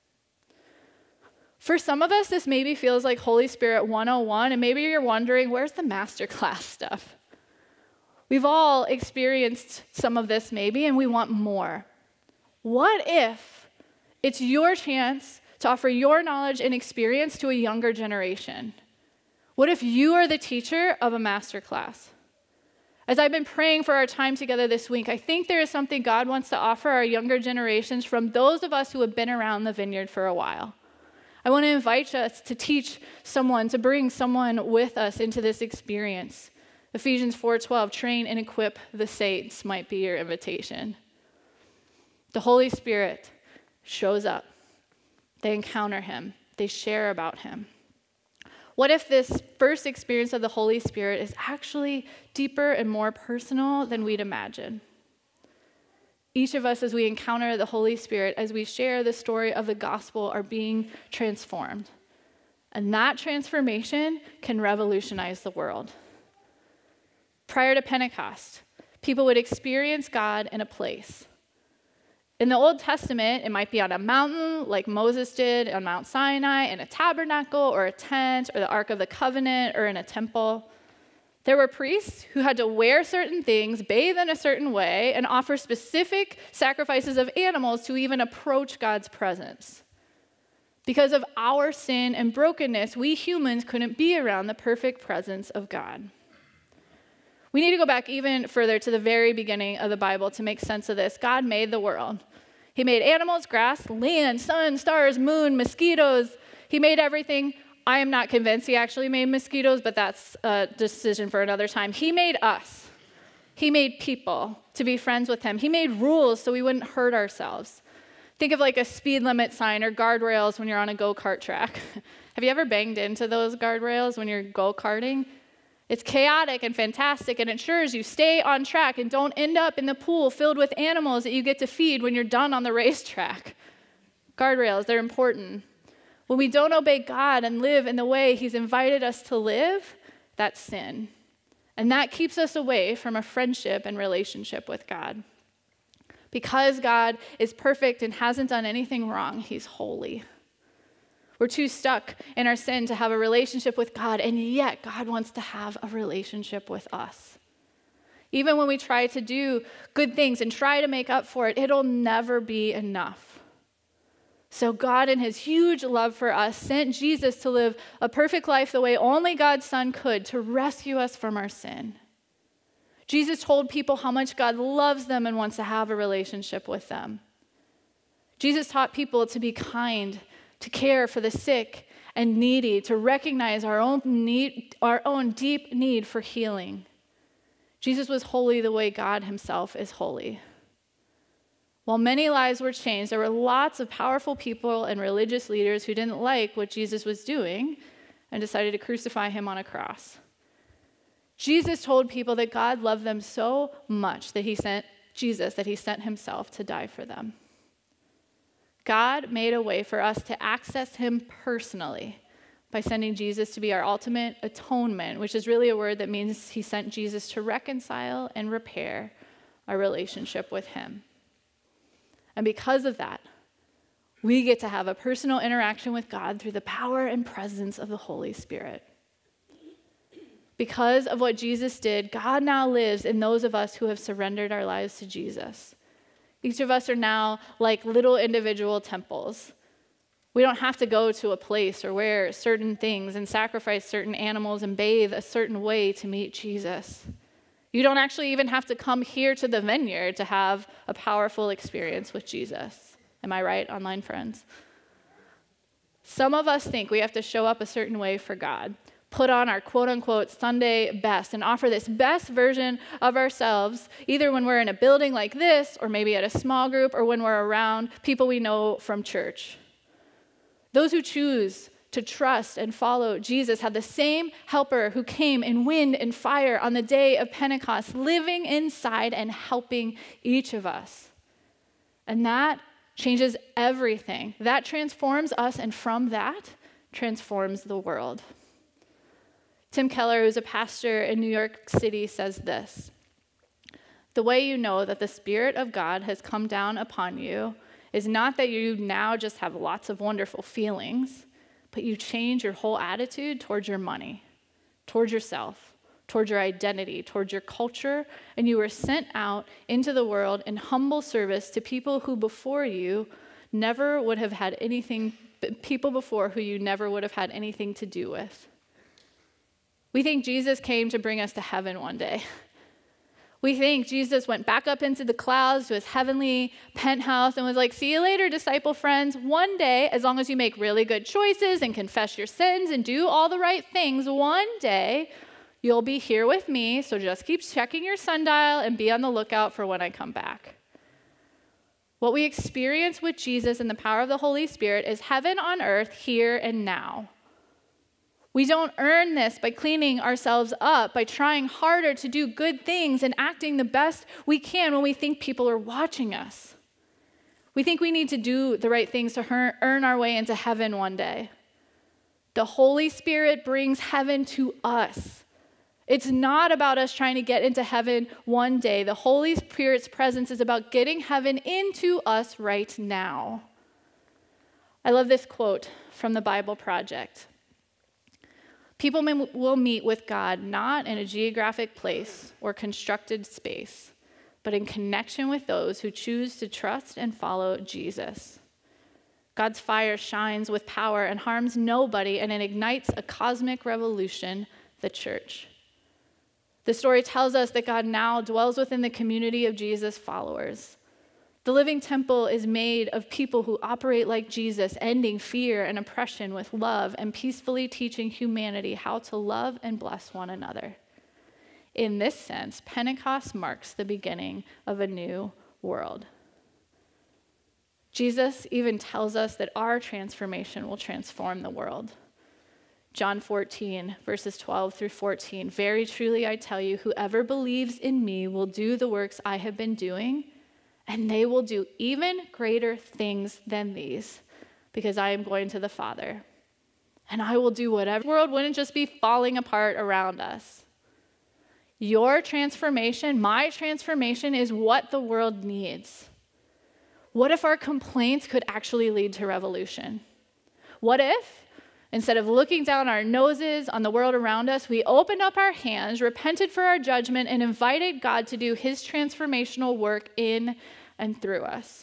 For some of us, this maybe feels like Holy Spirit 101, and maybe you're wondering, where's the masterclass stuff? We've all experienced some of this maybe, and we want more. What if it's your chance to offer your knowledge and experience to a younger generation? What if you are the teacher of a masterclass? As I've been praying for our time together this week, I think there is something God wants to offer our younger generations from those of us who have been around the vineyard for a while. I want to invite us to teach someone, to bring someone with us into this experience. Ephesians 4:12, train and equip the saints might be your invitation. The Holy Spirit shows up. They encounter him. They share about him. What if this first experience of the Holy Spirit is actually deeper and more personal than we'd imagine? Each of us, as we encounter the Holy Spirit, as we share the story of the gospel, are being transformed. And that transformation can revolutionize the world. Prior to Pentecost, people would experience God in a place. In the Old Testament, it might be on a mountain like Moses did on Mount Sinai, in a tabernacle or a tent or the Ark of the Covenant or in a temple. There were priests who had to wear certain things, bathe in a certain way, and offer specific sacrifices of animals to even approach God's presence. Because of our sin and brokenness, we humans couldn't be around the perfect presence of God. We need to go back even further to the very beginning of the Bible to make sense of this. God made the world. He made animals, grass, land, sun, stars, moon, mosquitoes. He made everything. I am not convinced he actually made mosquitoes, but that's a decision for another time. He made us. He made people to be friends with him. He made rules so we wouldn't hurt ourselves. Think of like a speed limit sign or guardrails when you're on a go-kart track. Have you ever banged into those guardrails when you're go-karting? It's chaotic and fantastic and ensures you stay on track and don't end up in the pool filled with animals that you get to feed when you're done on the racetrack. Guardrails, they're important. When we don't obey God and live in the way he's invited us to live, that's sin. And that keeps us away from a friendship and relationship with God. Because God is perfect and hasn't done anything wrong, he's holy. We're too stuck in our sin to have a relationship with God, and yet God wants to have a relationship with us. Even when we try to do good things and try to make up for it, it'll never be enough. So God, in his huge love for us, sent Jesus to live a perfect life the way only God's Son could, to rescue us from our sin. Jesus told people how much God loves them and wants to have a relationship with them. Jesus taught people to be kind, to care for the sick and needy, to recognize our own deep need for healing. Jesus was holy the way God himself is holy. While many lives were changed, there were lots of powerful people and religious leaders who didn't like what Jesus was doing and decided to crucify him on a cross. Jesus told people that God loved them so much that he sent himself to die for them. God made a way for us to access him personally by sending Jesus to be our ultimate atonement, which is really a word that means he sent Jesus to reconcile and repair our relationship with him. And because of that, we get to have a personal interaction with God through the power and presence of the Holy Spirit. Because of what Jesus did, God now lives in those of us who have surrendered our lives to Jesus. Each of us are now like little individual temples. We don't have to go to a place or wear certain things and sacrifice certain animals and bathe a certain way to meet Jesus. You don't actually even have to come here to the vineyard to have a powerful experience with Jesus. Am I right, online friends? Some of us think we have to show up a certain way for God, put on our quote-unquote Sunday best, and offer this best version of ourselves, either when we're in a building like this, or maybe at a small group, or when we're around people we know from church. Those who choose to trust and follow Jesus have the same helper who came in wind and fire on the day of Pentecost, living inside and helping each of us. And that changes everything. That transforms us, and from that, transforms the world. Tim Keller, who's a pastor in New York City, says this: "The way you know that the Spirit of God has come down upon you is not that you now just have lots of wonderful feelings, but you change your whole attitude towards your money, towards yourself, towards your identity, towards your culture, and you were sent out into the world in humble service to people who before you never would have had anything, people before who you never would have had anything to do with." We think Jesus came to bring us to heaven one day. We think Jesus went back up into the clouds to his heavenly penthouse and was like, "See you later, disciple friends. One day, as long as you make really good choices and confess your sins and do all the right things, one day you'll be here with me, so just keep checking your sundial and be on the lookout for when I come back." What we experience with Jesus and the power of the Holy Spirit is heaven on earth, here and now. We don't earn this by cleaning ourselves up, by trying harder to do good things and acting the best we can when we think people are watching us. We think we need to do the right things to earn our way into heaven one day. The Holy Spirit brings heaven to us. It's not about us trying to get into heaven one day. The Holy Spirit's presence is about getting heaven into us right now. I love this quote from the Bible Project. "People will meet with God not in a geographic place or constructed space, but in connection with those who choose to trust and follow Jesus. God's fire shines with power and harms nobody, and it ignites a cosmic revolution, the church. The story tells us that God now dwells within the community of Jesus' followers. The living temple is made of people who operate like Jesus, ending fear and oppression with love and peacefully teaching humanity how to love and bless one another. In this sense, Pentecost marks the beginning of a new world. Jesus even tells us that our transformation will transform the world. John 14, verses 12 through 14, "Very truly I tell you, whoever believes in me will do the works I have been doing, and they will do even greater things than these, because I am going to the Father. And I will do whatever." The world wouldn't just be falling apart around us. Your transformation, my transformation, is what the world needs. What if our complaints could actually lead to revolution? What if, instead of looking down our noses on the world around us, we opened up our hands, repented for our judgment, and invited God to do his transformational work in and through us?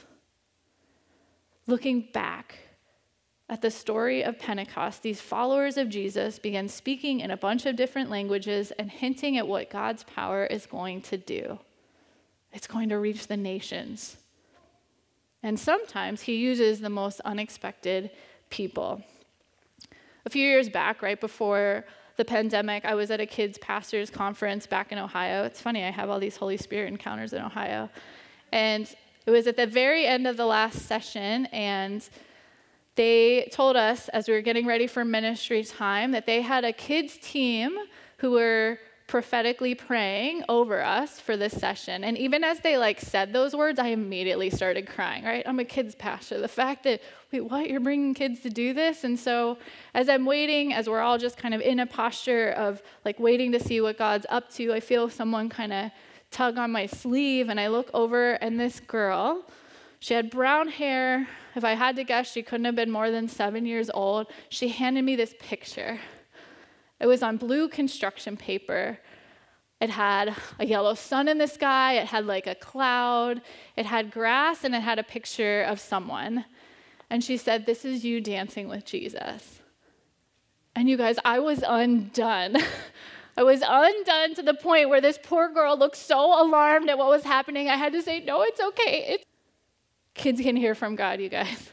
Looking back at the story of Pentecost, these followers of Jesus began speaking in a bunch of different languages and hinting at what God's power is going to do. It's going to reach the nations. And sometimes he uses the most unexpected people. A few years back, right before the pandemic, I was at a kids' pastors conference back in Ohio. It's funny, I have all these Holy Spirit encounters in Ohio. And it was at the very end of the last session, and they told us, as we were getting ready for ministry time, that they had a kids' team who were prophetically praying over us for this session. And even as they said those words, I immediately started crying, right? I'm a kids pastor. The fact that, wait, what? You're bringing kids to do this? And so as I'm waiting, as we're all just kind of in a posture of waiting to see what God's up to, I feel someone kind of tug on my sleeve, and I look over, and this girl, she had brown hair. If I had to guess, she couldn't have been more than 7 years old. She handed me this picture. It was on blue construction paper. It had a yellow sun in the sky. It had a cloud. It had grass, and it had a picture of someone. And she said, "This is you dancing with Jesus." And you guys, I was undone. I was undone to the point where this poor girl looked so alarmed at what was happening. I had to say, "No, it's okay." Kids can hear from God, you guys.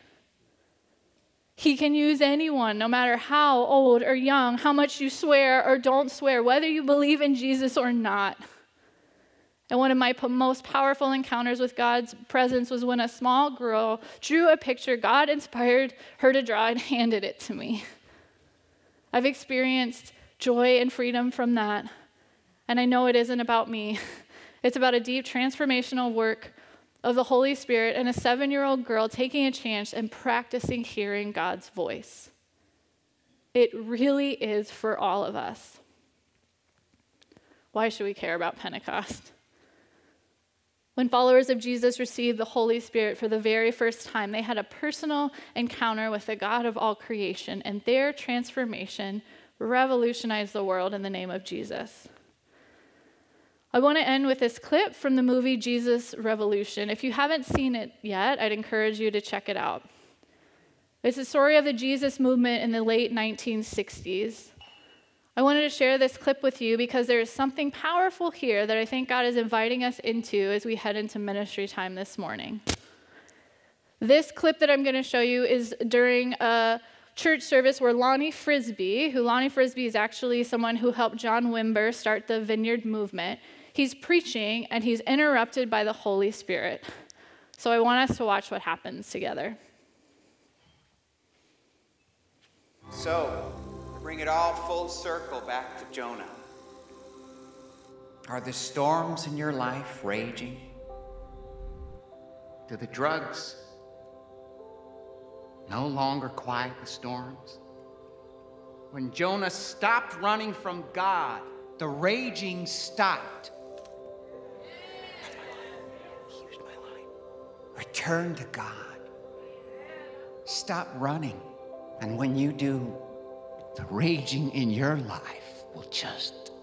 He can use anyone, no matter how old or young, how much you swear or don't swear, whether you believe in Jesus or not. And one of my most powerful encounters with God's presence was when a small girl drew a picture God inspired her to draw and handed it to me. I've experienced joy and freedom from that. And I know it isn't about me. It's about a deep transformational work of the Holy Spirit and a 7-year-old girl taking a chance and practicing hearing God's voice. It really is for all of us. Why should we care about Pentecost? When followers of Jesus received the Holy Spirit for the very first time, they had a personal encounter with the God of all creation, and their transformation revolutionized the world in the name of Jesus. I want to end with this clip from the movie Jesus Revolution. If you haven't seen it yet, I'd encourage you to check it out. It's the story of the Jesus movement in the late 1960s. I wanted to share this clip with you because there is something powerful here that I think God is inviting us into as we head into ministry time this morning. This clip that I'm going to show you is during a church service where Lonnie Frisbee is actually someone who helped John Wimber start the Vineyard movement. He's preaching, and he's interrupted by the Holy Spirit. So I want us to watch what happens together. So, bring it all full circle back to Jonah. Are the storms in your life raging? Do the drugs no longer quiet the storms? When Jonah stopped running from God, the raging stopped. Here's my line. Return to God. Stop running. And when you do, the raging in your life will just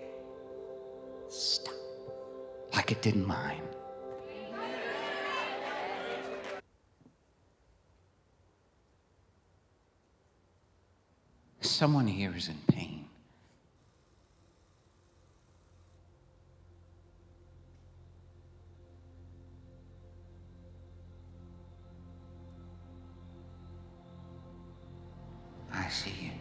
stop, like it did in mine. Someone here is in pain. I see you.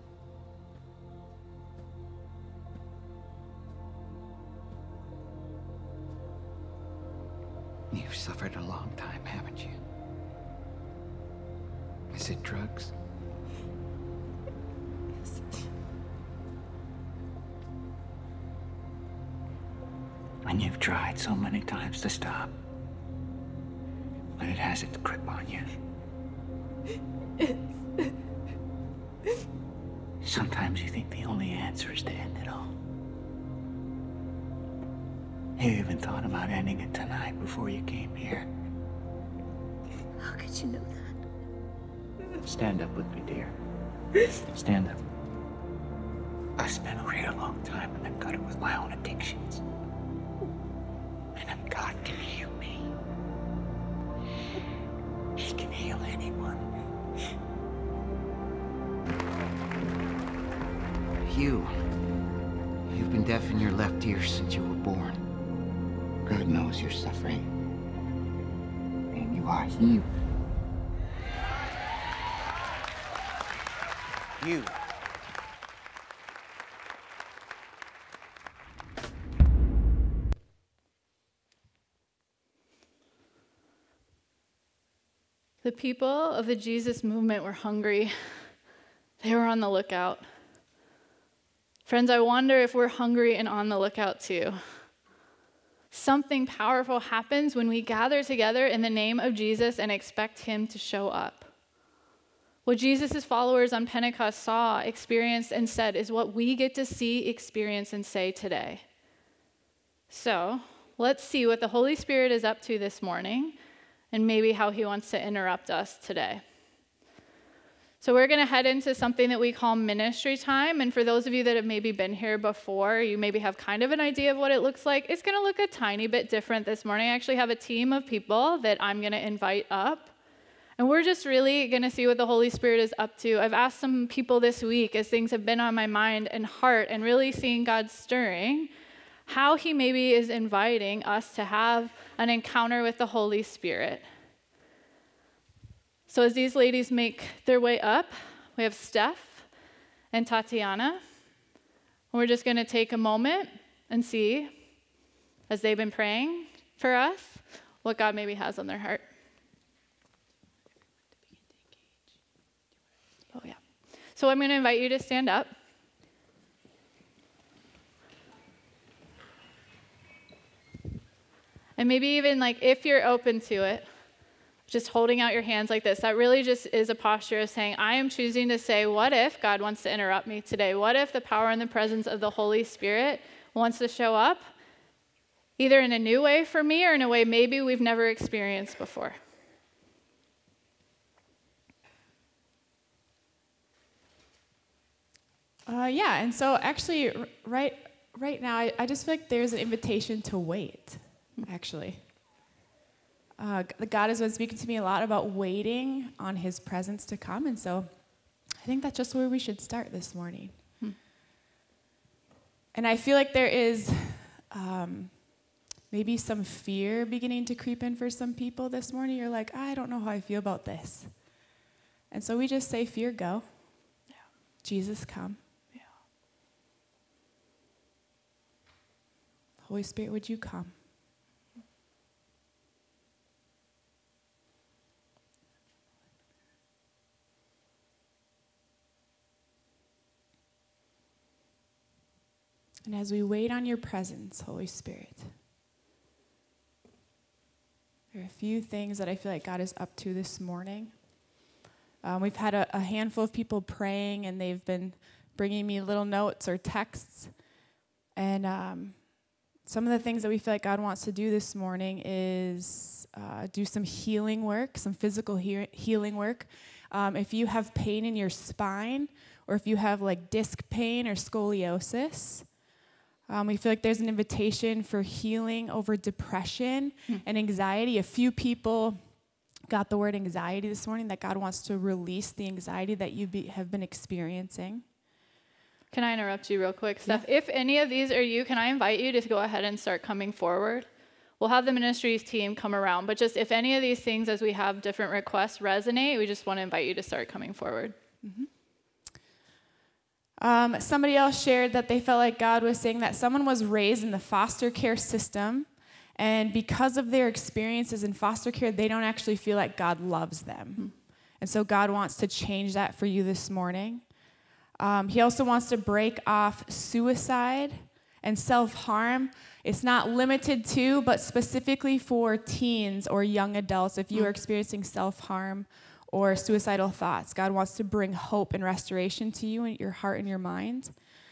You've suffered a long time, haven't you? Is it drugs? And you've tried so many times to stop, but it has its grip on you. Sometimes you think the only answer is to end it all. You even thought about ending it tonight before you came here. How could you know that? Stand up with me, dear. Stand up. I spent a real long time in the gutter with my own addictions. And if God can heal me, He can heal anyone. You've been deaf in your left ear since you were born. God knows you're suffering. And you are healed. You. The people of the Jesus movement were hungry. They were on the lookout. Friends, I wonder if we're hungry and on the lookout too. Something powerful happens when we gather together in the name of Jesus and expect him to show up. What Jesus' followers on Pentecost saw, experienced, and said is what we get to see, experience, and say today. So, let's see what the Holy Spirit is up to this morning and maybe how he wants to interrupt us today. So we're going to head into something that we call ministry time. And for those of you that have maybe been here before, you maybe have kind of an idea of what it looks like. It's going to look a tiny bit different this morning. I actually have a team of people that I'm going to invite up. And we're just really going to see what the Holy Spirit is up to. I've asked some people this week, as things have been on my mind and heart, and really seeing God stirring, how he maybe is inviting us to have an encounter with the Holy Spirit. So as these ladies make their way up, we have Steph and Tatiana. And we're just going to take a moment and see, as they've been praying for us, what God maybe has on their heart. Oh, yeah. So I'm going to invite you to stand up. And maybe even like if you're open to it, just holding out your hands like this, that really just is a posture of saying, I am choosing to say, what if God wants to interrupt me today? What if the power and the presence of the Holy Spirit wants to show up either in a new way for me or in a way maybe we've never experienced before? And so actually right now, I just feel like there's an invitation to wait, actually. God has been speaking to me a lot about waiting on his presence to come, and so I think that's just where we should start this morning. And I feel like there is maybe some fear beginning to creep in for some people this morning. You're like, I don't know how I feel about this. And so we just say, fear, go. Yeah. Jesus, come. Yeah. Holy Spirit, would you come? And as we wait on your presence, Holy Spirit, there are a few things that I feel like God is up to this morning. We've had a handful of people praying, and they've been bringing me little notes or texts. And some of the things that we feel like God wants to do this morning is do some healing work, some physical healing work. If you have pain in your spine, or if you have like disc pain or scoliosis, we feel like there's an invitation for healing over depression and anxiety. A few people got the word anxiety this morning, that God wants to release the anxiety that you have been experiencing. Can I interrupt you real quick, Steph? Yeah. If any of these are you, can I invite you to go ahead and start coming forward? We'll have the ministries team come around, but just if any of these things, as we have different requests, resonate, we just want to invite you to start coming forward. Somebody else shared that they felt like God was saying that someone was raised in the foster care system, and because of their experiences in foster care, they don't actually feel like God loves them. And so God wants to change that for you this morning. He also wants to break off suicide and self-harm. It's not limited to, but specifically for teens or young adults. If you are experiencing self-harm or suicidal thoughts, God wants to bring hope and restoration to you in your heart and your mind.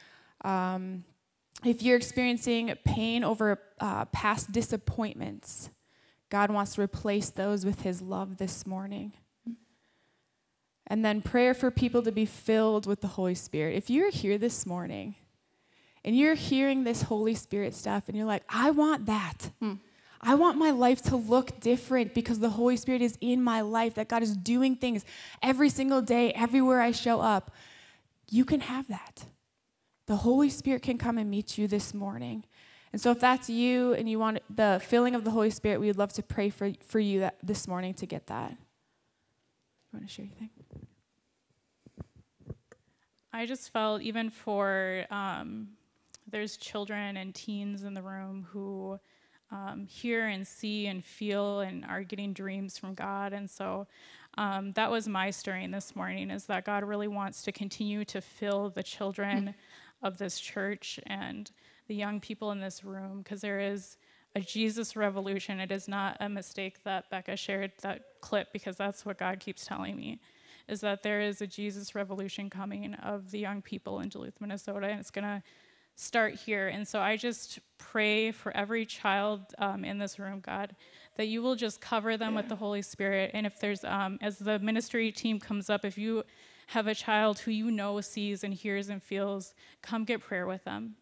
If you're experiencing pain over past disappointments, God wants to replace those with his love this morning. And then prayer for people to be filled with the Holy Spirit. If you're here this morning and you're hearing this Holy Spirit stuff and you're like, I want that. I want my life to look different because the Holy Spirit is in my life, that God is doing things every single day, everywhere I show up. You can have that. The Holy Spirit can come and meet you this morning. And so if that's you and you want the filling of the Holy Spirit, we would love to pray for you this morning to get that. You want to share anything? I just felt even for, there's children and teens in the room who hear and see and feel and are getting dreams from God. And so that was my stirring this morning, is that God really wants to continue to fill the children of this church and the young people in this room, because there is a Jesus revolution. It is not a mistake that Becca shared that clip, because that's what God keeps telling me, is that there is a Jesus revolution coming of the young people in Duluth, Minnesota, and it's going to start here. And so I just pray for every child in this room, God, that you will just cover them with the Holy Spirit. And if there's, as the ministry team comes up, if you have a child who you know sees and hears and feels, come get prayer with them.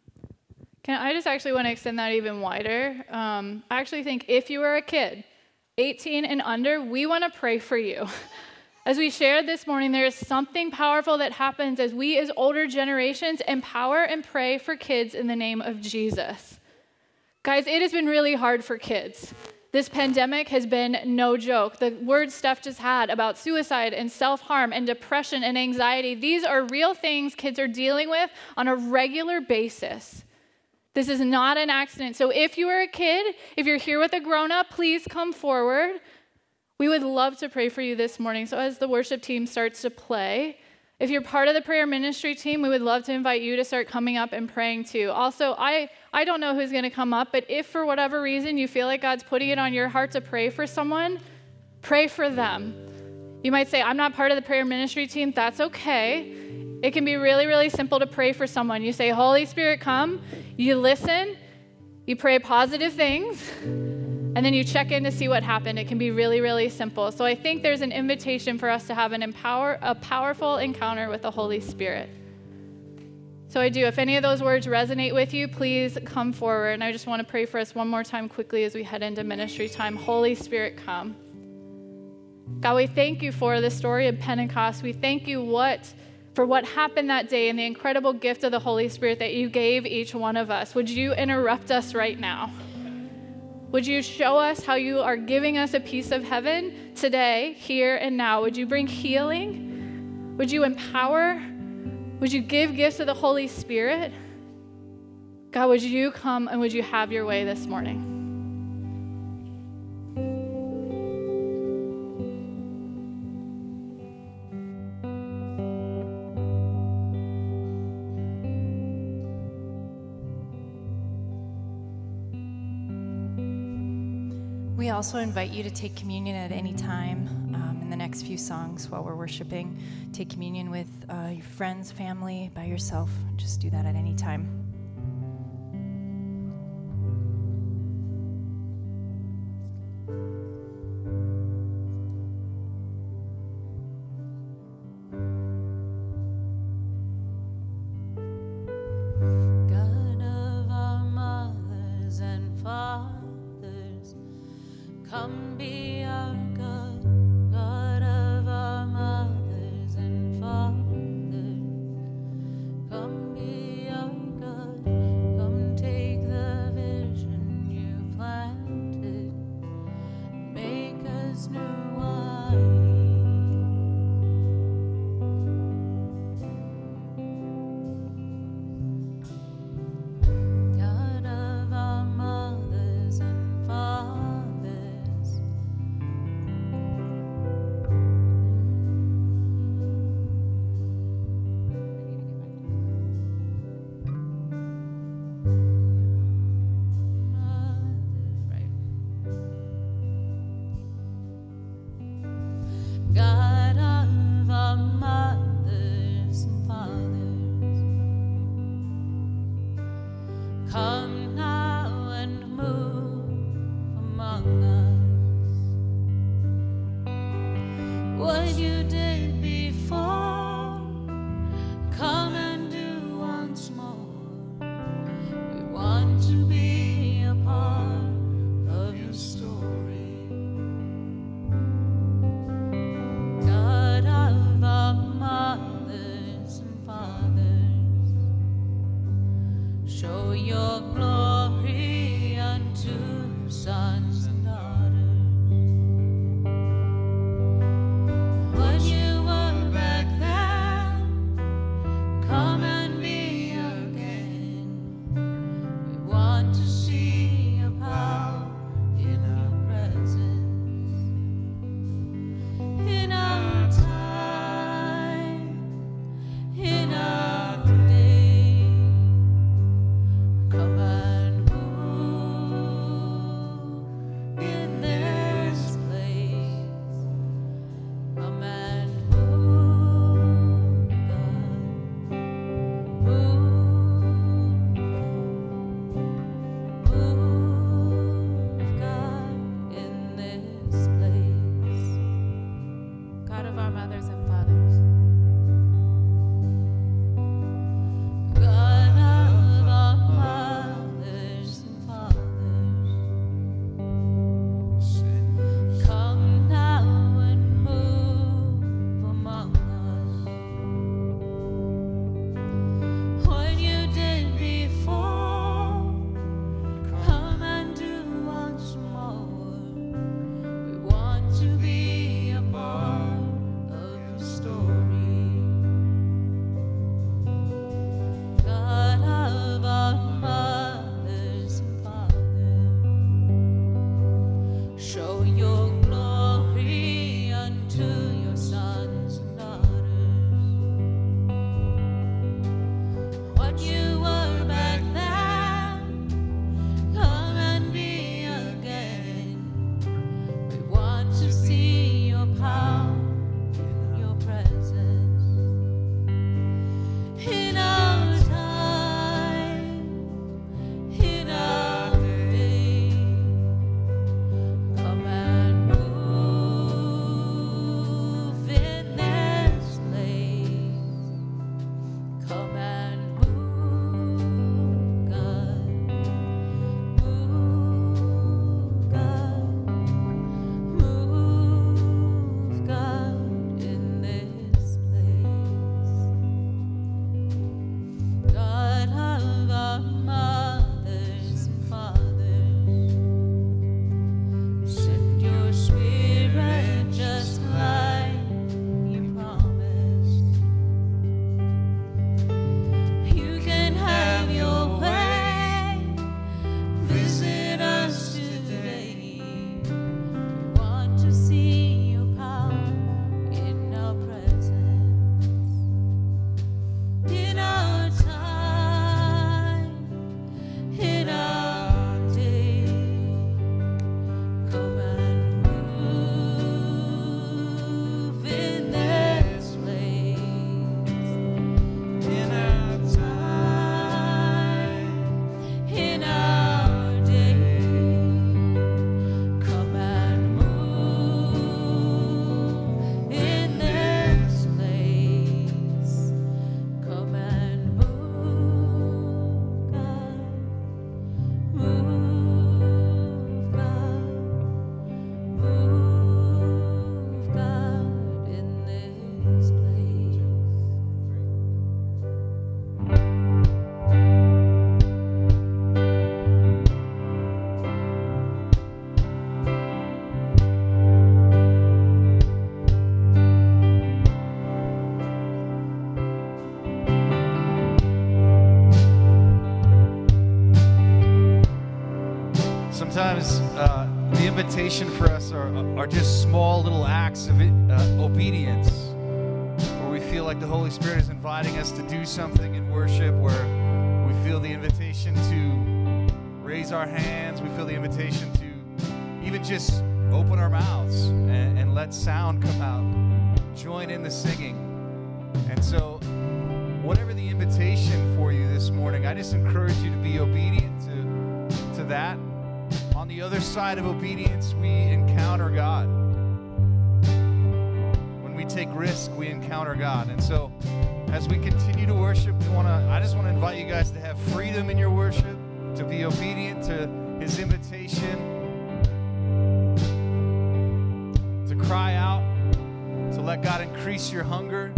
I just actually want to extend that even wider. I actually think if you are a kid, 18 and under, we want to pray for you. As we shared this morning, there is something powerful that happens as we as older generations empower and pray for kids in the name of Jesus. Guys, it has been really hard for kids. This pandemic has been no joke. The words Steph just had about suicide and self-harm and depression and anxiety, these are real things kids are dealing with on a regular basis. This is not an accident. So if you are a kid, if you're here with a grown-up, please come forward. We would love to pray for you this morning. So as the worship team starts to play, if you're part of the prayer ministry team, we would love to invite you to start coming up and praying too. Also, I don't know who's going to come up, but if for whatever reason you feel like God's putting it on your heart to pray for someone, pray for them. You might say, I'm not part of the prayer ministry team. That's okay. It can be really, really simple to pray for someone. You say, Holy Spirit, come. You listen. You pray positive things. And then you check in to see what happened. It can be really, really simple. So I think there's an invitation for us to have a powerful encounter with the Holy Spirit. So I do. If any of those words resonate with you, please come forward. And I just want to pray for us one more time quickly as we head into ministry time. Holy Spirit, come. God, we thank you for the story of Pentecost. We thank you for what happened that day and the incredible gift of the Holy Spirit that you gave each one of us. Would you interrupt us right now? Would you show us how you are giving us a piece of heaven today, here and now? Would you bring healing? Would you empower? Would you give gifts of the Holy Spirit? God, would you come and would you have your way this morning? We also invite you to take communion at any time in the next few songs while we're worshiping. Take communion with your friends, family, by yourself. Just do that at any time. God of our mothers and fathers, come be our God, God of our mothers and fathers, come be our God. Sometimes the invitation for us are just small little acts of obedience, where we feel like the Holy Spirit is inviting us to do something in worship, where we feel the invitation to raise our hands, we feel the invitation to even just open our mouths and let sound come out, join in the singing. And so whatever the invitation for you this morning, I just encourage you to be obedient to that. On the other side of obedience, we encounter God. When we take risk, we encounter God. And so as we continue to worship, I just want to invite you guys to have freedom in your worship, to be obedient to his invitation, to cry out, to let God increase your hunger.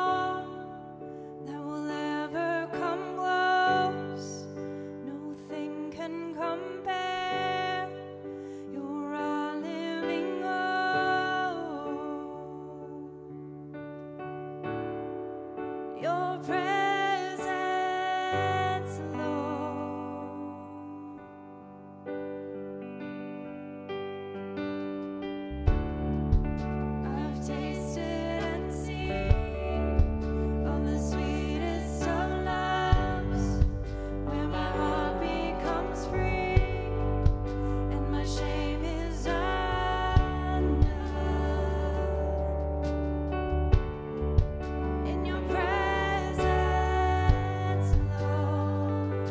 Nothing your presence, Lord. I've tasted and seen of the sweetest of loves, where my heart becomes free and my shame is undone. In your presence, Lord.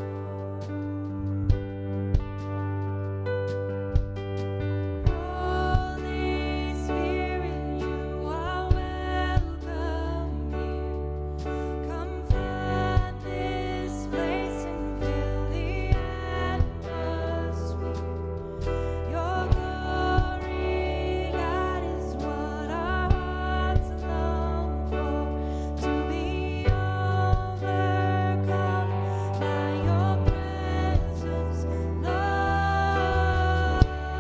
Holy Spirit, you are welcome here. Come flood this place and fill the atmosphere. Your glory, God, is what our hearts long for. To be overcome by your presence, Lord.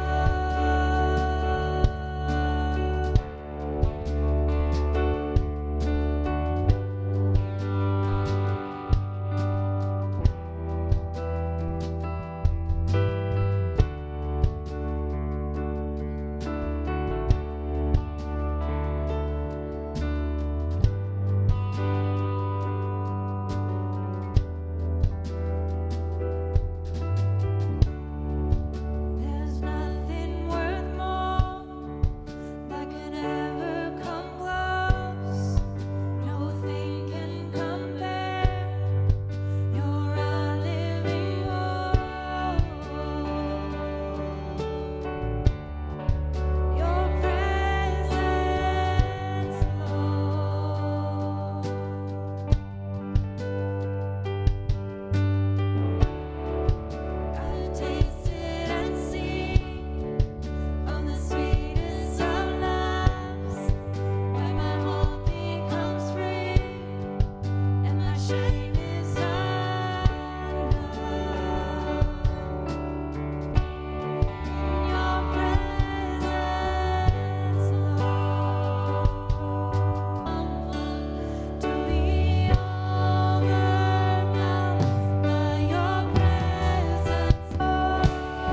There's nothing worth more that can ever come close. Nothing can compare. You're our living hope. Your presence, Lord. I've tasted and seen of the sweetest of loves, where my heart becomes free and my shame is undone. In your presence, Lord. To be overcome by your presence, Lord.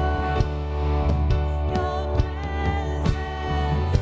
Your presence,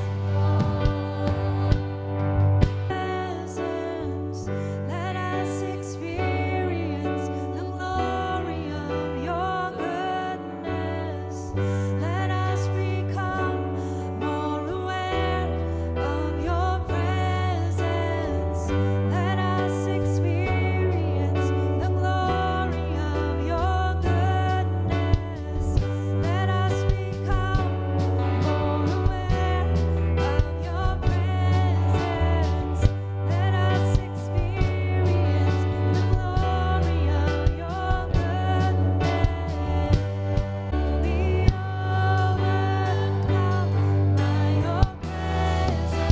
Lord. Let us experience the glory of your goodness. Let us become more aware of your presence. Let us experience the glory of your goodness. Let us become more aware of your presence. Let us experience the glory of your goodness. Be overcome by your presence,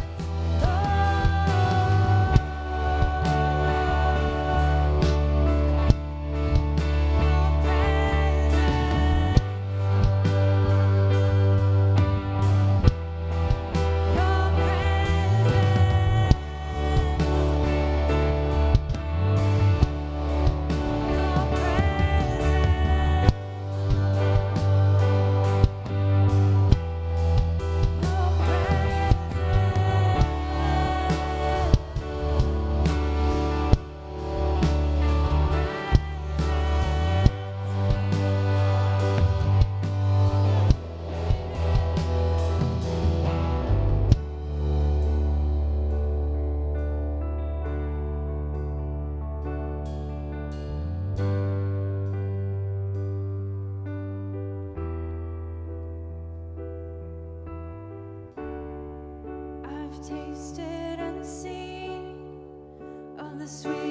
I've tasted and seen of the sweet